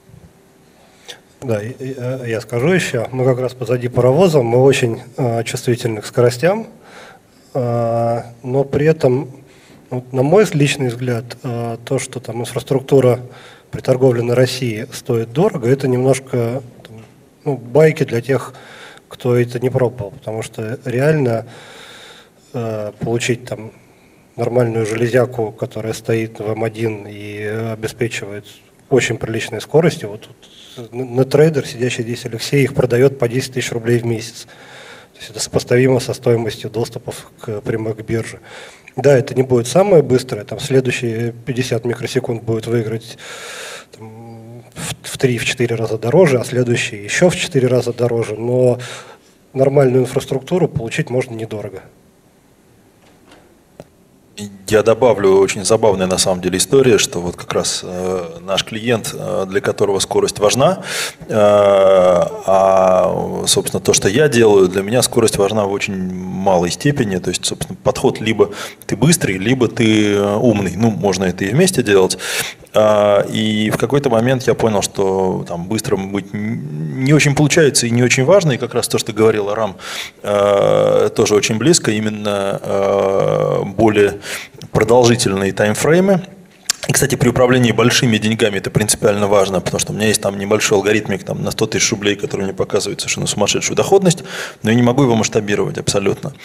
Да, я скажу еще, мы как раз позади паровоза, мы очень э, чувствительны к скоростям, э, но при этом, вот, на мой личный взгляд, э, то, что там инфраструктура при торговле на России стоит дорого, это немножко там, ну, байки для тех, кто это не пробовал, потому что реально э, получить там нормальную железяку, которая стоит в эм один и обеспечивает очень приличной скоростью, вот тут на трейдер, сидящий здесь Алексей, их продает по десять тысяч рублей в месяц. То есть это сопоставимо со стоимостью доступов к, прямо к бирже. Да, это не будет самое быстрое, там следующие пятьдесят микросекунд будет выиграть там, в три-четыре раза дороже, а следующие еще в четыре раза дороже, но нормальную инфраструктуру получить можно недорого. Я добавлю очень забавная на самом деле история, что вот как раз э, наш клиент, э, для которого скорость важна, э, а, собственно, то, что я делаю, для меня скорость важна в очень малой степени. То есть, собственно, подход либо ты быстрый, либо ты умный. Ну, можно это и вместе делать. Э, и в какой-то момент я понял, что там быстрым быть не очень получается и не очень важно. И как раз то, что говорил Арам, э, тоже очень близко. Именно э, более продолжительные таймфреймы И, кстати, при управлении большими деньгами это принципиально важно, потому что у меня есть там небольшой алгоритмик там, на сто тысяч рублей, который мне показывает совершенно сумасшедшую доходность, но я не могу его масштабировать абсолютно.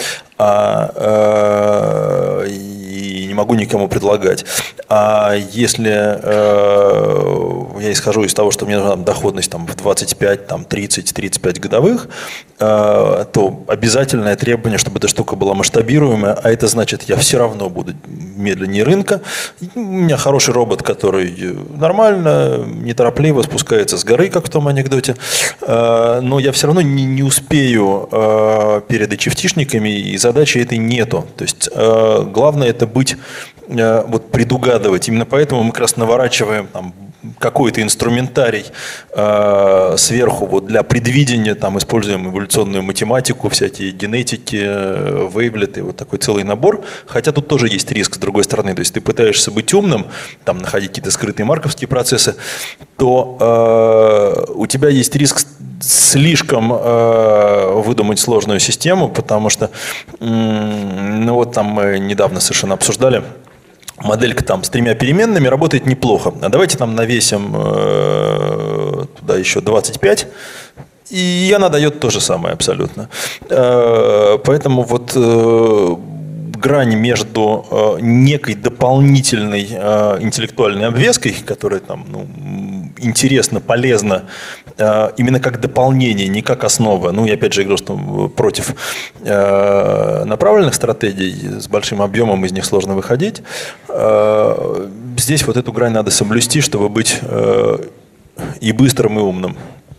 А, э, и не могу никому предлагать. А если э, я исхожу из того, что мне нужна там, доходность там, в двадцать пять, там, тридцать, тридцать пять годовых, э, то обязательное требование, чтобы эта штука была масштабируемая, а это значит, я все равно буду медленнее рынка. У меня хороший робот, который нормально, неторопливо спускается с горы, как в том анекдоте, но я все равно не, не успею перед эйч эф ти-шниками, и задачи этой нету. То есть главное это быть, вот, предугадывать. Именно поэтому мы как раз наворачиваем там, какой-то инструментарий э, сверху вот, для предвидения, там используем эволюционную математику, всякие генетики, э, вейвлеты, вот такой целый набор. Хотя тут тоже есть риск с другой стороны. То есть ты пытаешься быть умным, там находить какие-то скрытые марковские процессы, то э, у тебя есть риск слишком э, выдумать сложную систему, потому что, э, ну вот там мы недавно совершенно обсуждали, моделька там с тремя переменными работает неплохо. А давайте там навесим э, туда еще двадцать пять, и она дает то же самое абсолютно. Э, поэтому вот э, грань между э, некой дополнительной э, интеллектуальной обвеской, которая там, ну, интересно, полезно, э, именно как дополнение, не как основа. Ну, я опять же говорю, что против э, направленных стратегий с большим объемом из них сложно выходить. Э, здесь вот эту грань надо соблюсти, чтобы быть э, и быстрым, и умным.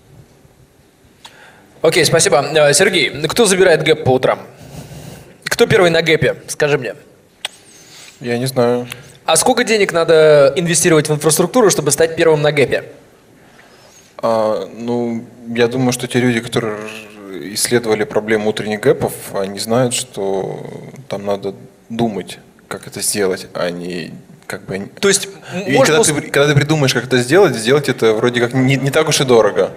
Окей, спасибо. Сергей, кто забирает гэп по утрам? Кто первый на гэпе? Скажи мне. Я не знаю. А сколько денег надо инвестировать в инфраструктуру, чтобы стать первым на гэпе? А, ну, я думаю, что те люди, которые исследовали проблему утренних гэпов, они знают, что там надо думать, как это сделать, а не как бы... То есть, и можно... когда, ты, когда ты придумаешь, как это сделать, сделать это вроде как не, не так уж и дорого.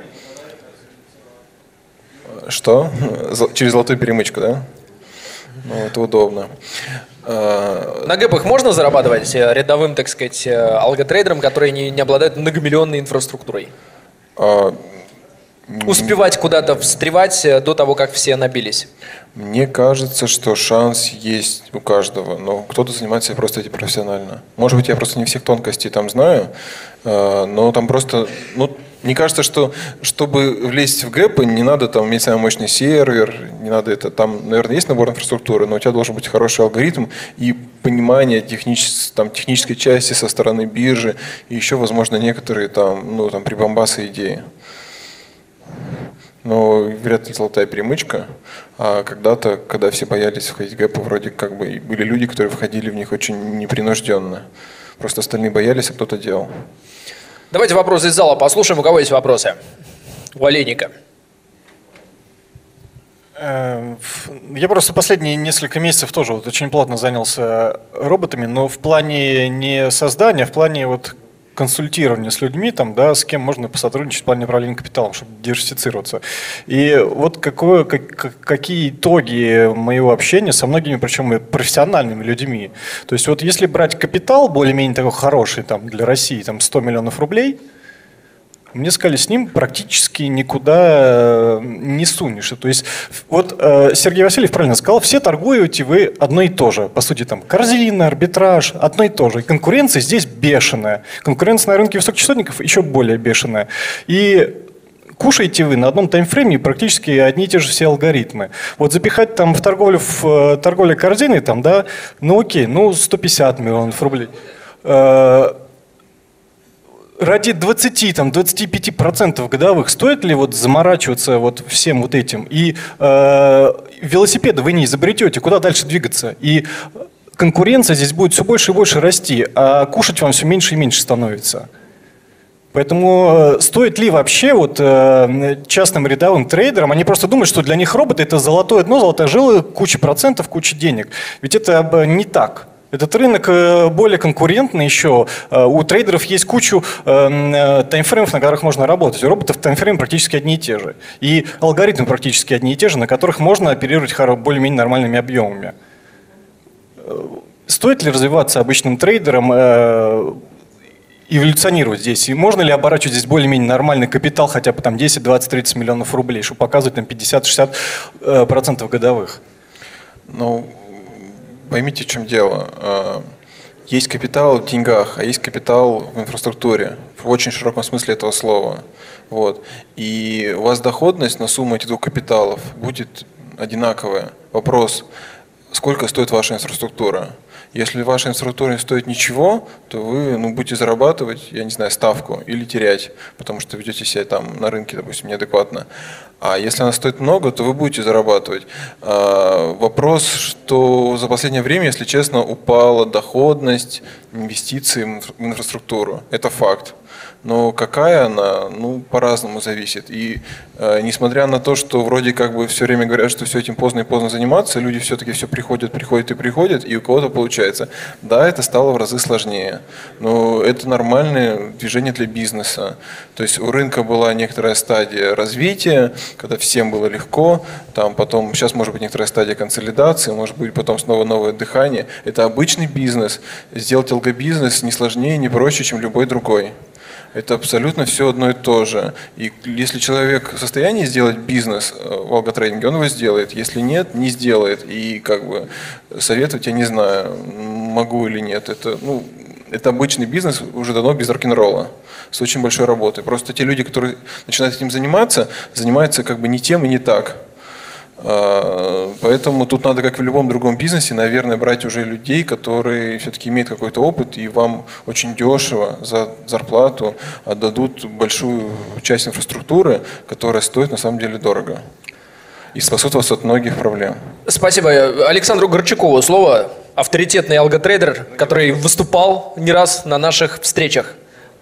Что? Через золотую перемычку, да? Ну, это удобно. На гэпах можно зарабатывать рядовым, так сказать, алготрейдерам, которые не, не обладают многомиллионной инфраструктурой? А, Успевать куда-то встревать до того, как все набились? Мне кажется, что шанс есть у каждого, но кто-то занимается просто этим профессионально. Может быть, я просто не всех тонкостей там знаю, но там просто... Ну, мне кажется, что чтобы влезть в гэпы, не надо там иметь самый мощный сервер, не надо это. Там, наверное, есть набор инфраструктуры, но у тебя должен быть хороший алгоритм и понимание технич, там, технической части со стороны биржи, и еще, возможно, некоторые там, ну, там, прибамбасы идеи. Но вряд ли золотая перемычка. А когда-то, когда все боялись входить в гэпы, вроде как бы были люди, которые входили в них очень непринужденно. Просто остальные боялись, а кто-то делал. Давайте вопросы из зала послушаем. У кого есть вопросы? У Олейника. Я просто последние несколько месяцев тоже вот очень плотно занялся роботами, но в плане не создания, а в плане вот консультирования с людьми, там, да, с кем можно посотрудничать в плане управления капиталом, чтобы диверсифицироваться. И вот какое, как, какие итоги моего общения со многими, причем и профессиональными людьми. То есть вот если брать капитал более-менее такой хороший там, для России, там сто миллионов рублей, мне сказали, с ним практически никуда не сунешься. То есть вот э, Сергей Васильев правильно сказал, все торгуете вы одно и то же. По сути, там корзина, арбитраж, одно и то же. И конкуренция здесь бешеная. Конкуренция на рынке высокочастотников еще более бешеная. И кушаете вы на одном таймфрейме практически одни и те же все алгоритмы. Вот запихать там в торговлю, в торговлю корзиной, там, да, ну окей, ну сто пятьдесят миллионов рублей. Э, Ради двадцати-двадцати пяти процентов годовых стоит ли вот заморачиваться вот всем вот этим? И э, велосипеды вы не изобретете, куда дальше двигаться? И конкуренция здесь будет все больше и больше расти, а кушать вам все меньше и меньше становится. Поэтому стоит ли вообще вот э, частным рядовым трейдерам, они просто думают, что для них роботы это золотое дно, золотая жила, куча процентов, куча денег. Ведь это не так. Этот рынок более конкурентный еще. У трейдеров есть кучу таймфреймов, на которых можно работать. У роботов таймфреймы практически одни и те же. И алгоритмы практически одни и те же, на которых можно оперировать более-менее нормальными объемами. Стоит ли развиваться обычным трейдерам эволюционировать здесь? И можно ли оборачивать здесь более-менее нормальный капитал, хотя бы там десять, двадцать, тридцать миллионов рублей, чтобы показывать там пятьдесят-шестьдесят процентов годовых? Ну, поймите, в чем дело. Есть капитал в деньгах, а есть капитал в инфраструктуре, в очень широком смысле этого слова. Вот. И у вас доходность на сумму этих двух капиталов будет одинаковая. Вопрос, сколько стоит ваша инфраструктура? Если ваша инфраструктура не стоит ничего, то вы ну, будете зарабатывать, я не знаю, ставку или терять, потому что ведете себя там на рынке, допустим, неадекватно. А если она стоит много, то вы будете зарабатывать. А, вопрос, что за последнее время, если честно, упала доходность инвестиций в инфраструктуру. Это факт. Но какая она, ну, по-разному зависит. И э, несмотря на то, что вроде как бы все время говорят, что все этим поздно и поздно заниматься, люди все-таки все приходят, приходят и приходят, и у кого-то получается. Да, это стало в разы сложнее, но это нормальное движение для бизнеса. То есть у рынка была некоторая стадия развития, когда всем было легко, там потом, сейчас может быть некоторая стадия консолидации, может быть потом снова новое дыхание. Это обычный бизнес. Сделать алгобизнес не сложнее, не проще, чем любой другой. Это абсолютно все одно и то же. И если человек в состоянии сделать бизнес в алготрейдинге, он его сделает. Если нет, не сделает. И как бы советовать я не знаю, могу или нет. Это, ну, это обычный бизнес уже давно без рок-н-ролла, с очень большой работой. Просто те люди, которые начинают этим заниматься, занимаются как бы не тем и не так. Поэтому тут надо, как в любом другом бизнесе, наверное, брать уже людей, которые все-таки имеют какой-то опыт и вам очень дешево за зарплату отдадут большую часть инфраструктуры, которая стоит на самом деле дорого и спасут вас от многих проблем. Спасибо. Александру Горчакову слово. Авторитетный алготрейдер, который выступал не раз на наших встречах.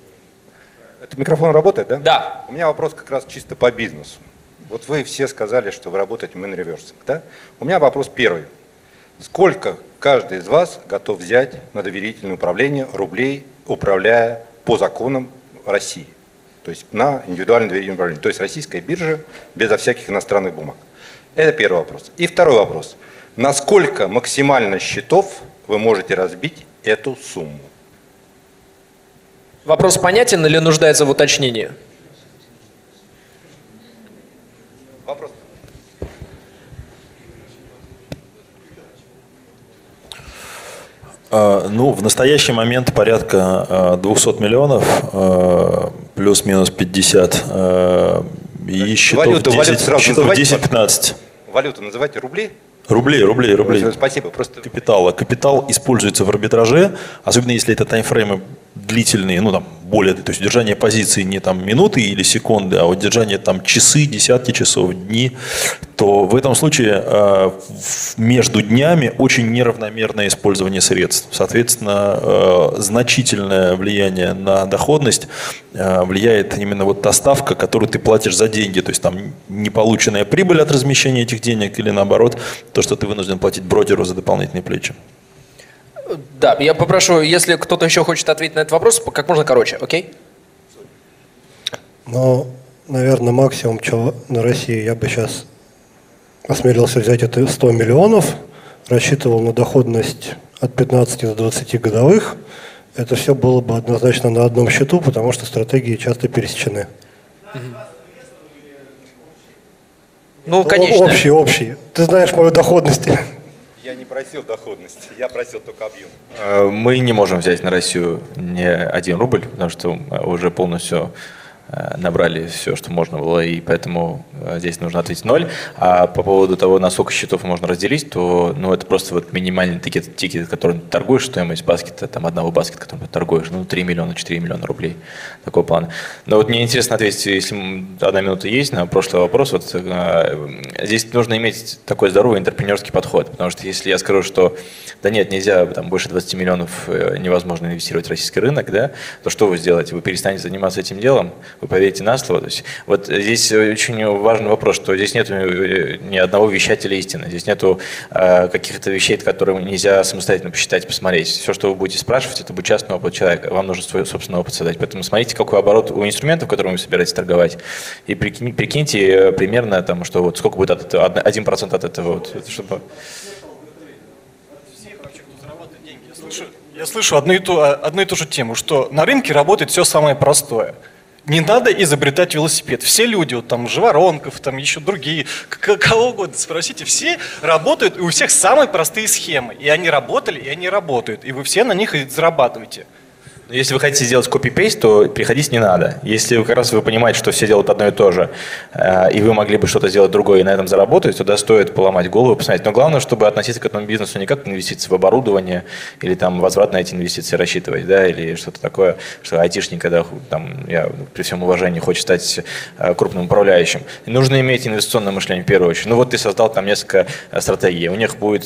Это микрофон работает, да? Да. У меня вопрос как раз чисто по бизнесу. Вот вы все сказали, что вы работаете в мейн-реверсинг, да? У меня вопрос первый. Сколько каждый из вас готов взять на доверительное управление рублей, управляя по законам России? То есть на индивидуальное доверительное управление. То есть российская биржа безо всяких иностранных бумаг. Это первый вопрос. И второй вопрос. Насколько максимально счетов вы можете разбить эту сумму? Вопрос понятен или нуждается в уточнении? Вопрос. Ну, в настоящий момент порядка двухсот миллионов, плюс-минус пятьдесят, и счетов десять-пятнадцать. Валюту называйте рубли? Рублей, рублей, рублей. Спасибо. Просто... Капитала. Капитал используется в арбитраже, особенно если это таймфреймы длительные, ну там более, то есть удержание позиции не там минуты или секунды, а удержание там часы, десятки часов, дни, то в этом случае э, между днями очень неравномерное использование средств. Соответственно, э, значительное влияние на доходность э, влияет именно вот та ставка, которую ты платишь за деньги, то есть там неполученная прибыль от размещения этих денег или наоборот, то, что ты вынужден платить брокеру за дополнительные плечи. Да, я попрошу, если кто-то еще хочет ответить на этот вопрос, как можно короче, окей? Ну, наверное, максимум, чего на России я бы сейчас осмелился взять, это сто миллионов, рассчитывал на доходность от пятнадцати до двадцати годовых. Это все было бы однозначно на одном счету, потому что стратегии часто пересечены. Ну, конечно. Общие, общие. Ты знаешь мою доходность. Я не просил доходности, я просил только объем. Мы не можем взять на Россию ни один рубль, потому что уже полностью набрали все, что можно было, и поэтому здесь нужно ответить ноль. А по поводу того, на сколько счетов можно разделить, то ну, это просто вот минимальный тикет, тикет, которым ты торгуешь, стоимость баскета, там одного баскета, которым ты торгуешь, ну три миллиона, четыре миллиона рублей, такого плана. Но вот мне интересно ответить, если одна минута есть, на прошлый вопрос. Вот, здесь нужно иметь такой здоровый интерпренерский подход, потому что если я скажу, что да нет, нельзя, там больше двадцати миллионов невозможно инвестировать в российский рынок, да, то что вы сделаете? Вы перестанете заниматься этим делом? Вы поверите на слово. То есть, вот здесь очень важный вопрос, что здесь нет ни одного вещателя истины, здесь нету э, каких-то вещей, которые нельзя самостоятельно посчитать, посмотреть. Все, что вы будете спрашивать, это будет частный опыт человека. Вам нужно свой собственный опыт создать. Поэтому смотрите, какой оборот у инструментов, которыми вы собираетесь торговать, и прикинь, прикиньте примерно, там, что вот сколько будет от этого, один процент от этого. Вот, чтобы... Я слышу одну и, ту, одну и ту же тему, что на рынке работает все самое простое. Не надо изобретать велосипед. Все люди, вот там Живоронков, там еще другие, кого угодно спросите, все работают, и у всех самые простые схемы. И они работали, и они работают. И вы все на них и зарабатываете. Если вы хотите сделать копи-пейст, то переходить не надо. Если вы как раз вы понимаете, что все делают одно и то же, и вы могли бы что-то сделать другое и на этом заработать, тогда стоит поломать голову и посмотреть. Но главное, чтобы относиться к этому бизнесу не как к инвестиции в оборудование или там возврат на эти инвестиции рассчитывать, да, или что-то такое, что айтишник, когда там, я при всем уважении хочет стать крупным управляющим. Нужно иметь инвестиционное мышление в первую очередь. Ну вот ты создал там несколько стратегий, у них будет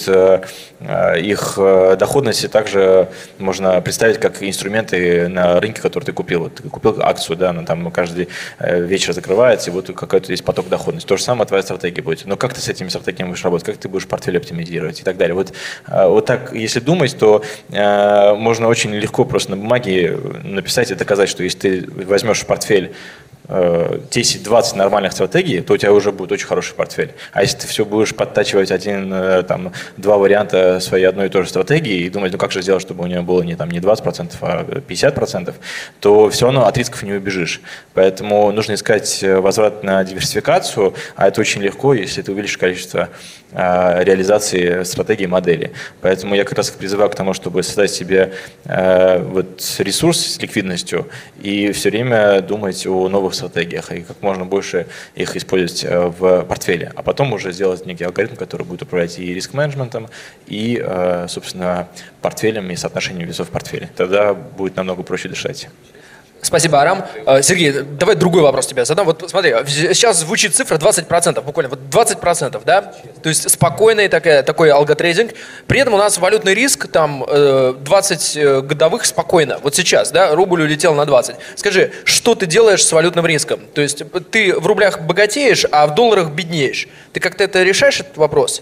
их доходность также можно представить как инструменты на рынке, который ты купил. Вот ты купил акцию, да, она там каждый вечер закрывается, и вот какой-то есть поток доходности. То же самое твоя стратегия будет. Но как ты с этими стратегиями будешь работать, как ты будешь портфель оптимизировать и так далее. Вот, вот так, если думать, то э, можно очень легко просто на бумаге написать и доказать, что если ты возьмешь в портфель десять-двадцать нормальных стратегий, то у тебя уже будет очень хороший портфель. А если ты все будешь подтачивать один, там, два варианта своей одной и той же стратегии и думать, ну как же сделать, чтобы у нее было не, там, не двадцать процентов, а пятьдесят процентов, то все равно от рисков не убежишь. Поэтому нужно искать возврат на диверсификацию, а это очень легко, если ты увеличишь количество э, реализации стратегии модели. Поэтому я как раз призываю к тому, чтобы создать себе э, вот ресурс с ликвидностью и все время думать о новых стратегиях и как можно больше их использовать в портфеле, а потом уже сделать некий алгоритм, который будет управлять и риск-менеджментом, и, собственно, портфелем и соотношением весов в портфеле. Тогда будет намного проще дышать. Спасибо, Арам. Сергей, давай другой вопрос тебе задам. Вот смотри, сейчас звучит цифра двадцать процентов, буквально вот двадцать процентов, да? То есть спокойный такой, такой алготрейдинг. При этом у нас валютный риск там двадцать годовых спокойно. Вот сейчас, да, рубль улетел на двадцать. Скажи, что ты делаешь с валютным риском? То есть ты в рублях богатеешь, а в долларах беднеешь. Ты как-то это решаешь, этот вопрос?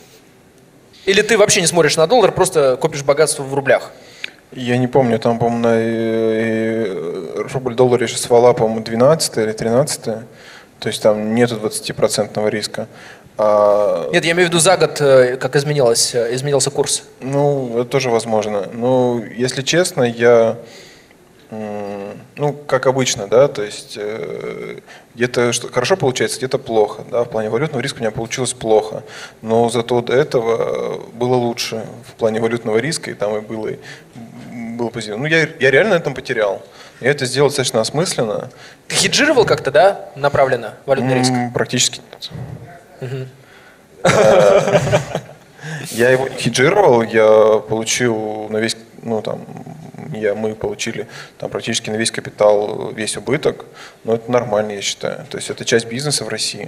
Или ты вообще не смотришь на доллар, просто копишь богатство в рублях? Я не помню, там, по-моему, на рубль-доллар сейчас вала, по-моему, двенадцатое или тринадцатое. То есть там нету двадцатипроцентного риска. А... Нет, я имею в виду за год, как изменилось, изменился курс. Ну, это тоже возможно. Но, если честно, я... Ну, как обычно, да, то есть э, где-то хорошо получается, где-то плохо, да, в плане валютного риска у меня получилось плохо, но зато до этого было лучше в плане валютного риска, и там и было, было позитивно. Ну, я, я реально на этом потерял. Я это сделал достаточно осмысленно. Ты хеджировал как-то, да, направленно валютный риск? Практически нет. Я его не хеджировал, я получил на весь, ну там, я, мы получили там практически на весь капитал, весь убыток, но это нормально, я считаю. То есть это часть бизнеса в России.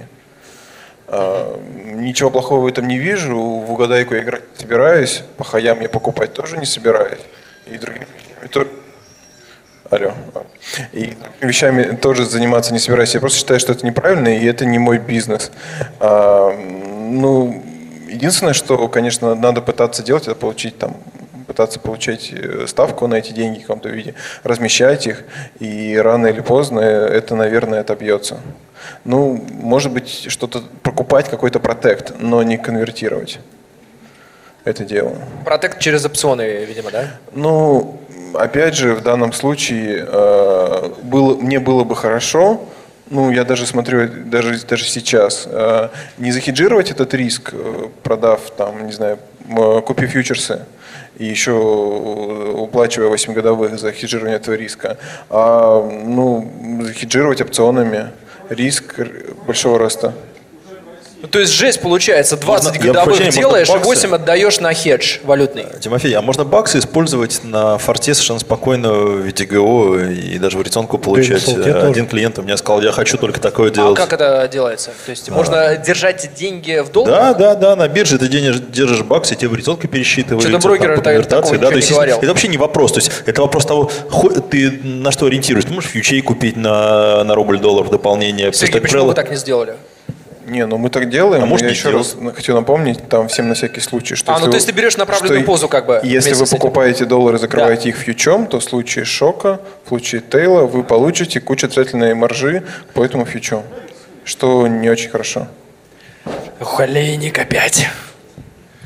А, ничего плохого в этом не вижу, в угадайку я играть не собираюсь, по хаям я покупать тоже не собираюсь. И другими вещами, Алло. И другими вещами тоже заниматься не собираюсь. Я просто считаю, что это неправильно, и это не мой бизнес. А, ну, единственное, что, конечно, надо пытаться делать, это получить там пытаться получать ставку на эти деньги в каком-то виде, размещать их, и рано или поздно это, наверное, отобьется. Ну, может быть, что-то покупать, какой-то протект, но не конвертировать это дело. Протект через опционы, видимо, да? Ну, опять же, в данном случае э, было, мне было бы хорошо, ну, я даже смотрю, даже, даже сейчас, э, не захеджировать этот риск, продав, там, не знаю, купив фьючерсы, и еще уплачивая восемь годовых за хеджирование этого риска, а ну, хеджировать опционами риск большого роста. То есть жесть получается, двадцать Можно, годовых я делаешь, и баксы. восемь отдаешь на хедж валютный. Тимофей, а можно баксы использовать на форте совершенно спокойно в ви ти джи о и даже в ориентировку получать? Да, Один клиент у меня сказал, я хочу только такое А делать. как это делается? То есть а. можно держать деньги в долларах? Да, да, да, на бирже ты держишь, держишь баксы, тебе в ориентировке пересчитываются. Что-то брокер там, по конвертации, да, то есть, не говорил. это вообще не вопрос, то есть это вопрос того, ты на что ориентируешься. Ты можешь фьючей купить на, на рубль-доллар в дополнение. Сергей, почему вы так не сделали? Не, ну мы так делаем. А может, я не еще делать? раз хочу напомнить, там всем на всякий случай, что... А, ну вы, то есть ты берешь направленную что позу как бы. Если вы покупаете доллары и закрываете да. их фьючом, то в случае шока, в случае тейла вы получите кучу отрицательной маржи по этому фьючу, что не очень хорошо. Холейник опять.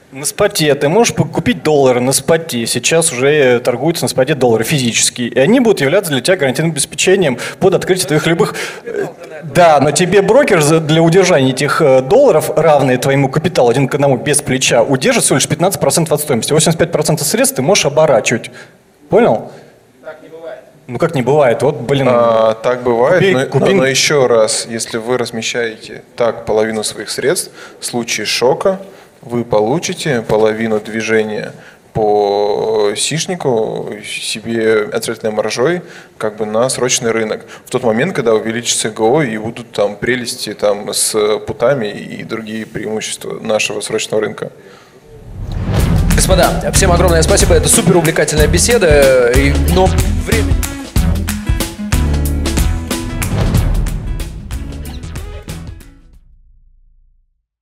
На споте ты можешь купить доллары на споте. Сейчас уже торгуются на споте доллары физические. И они будут являться для тебя гарантийным обеспечением под открытие твоих любых... Да, но тебе брокер для удержания этих долларов, равные твоему капиталу один к одному без плеча, удержит всего лишь пятнадцать процентов от стоимости. восемьдесят пять процентов средств ты можешь оборачивать. Понял? Так не бывает. Ну как не бывает? Вот, блин. А, так бывает, купи, но, купи... но, но еще раз, если вы размещаете так половину своих средств, в случае шока вы получите половину движения по сишнику себе отрицательной маржой как бы на срочный рынок. В тот момент, когда увеличится ГО и будут там прелести там, с путами и другие преимущества нашего срочного рынка. Господа, всем огромное спасибо. Это супер увлекательная беседа. Но время...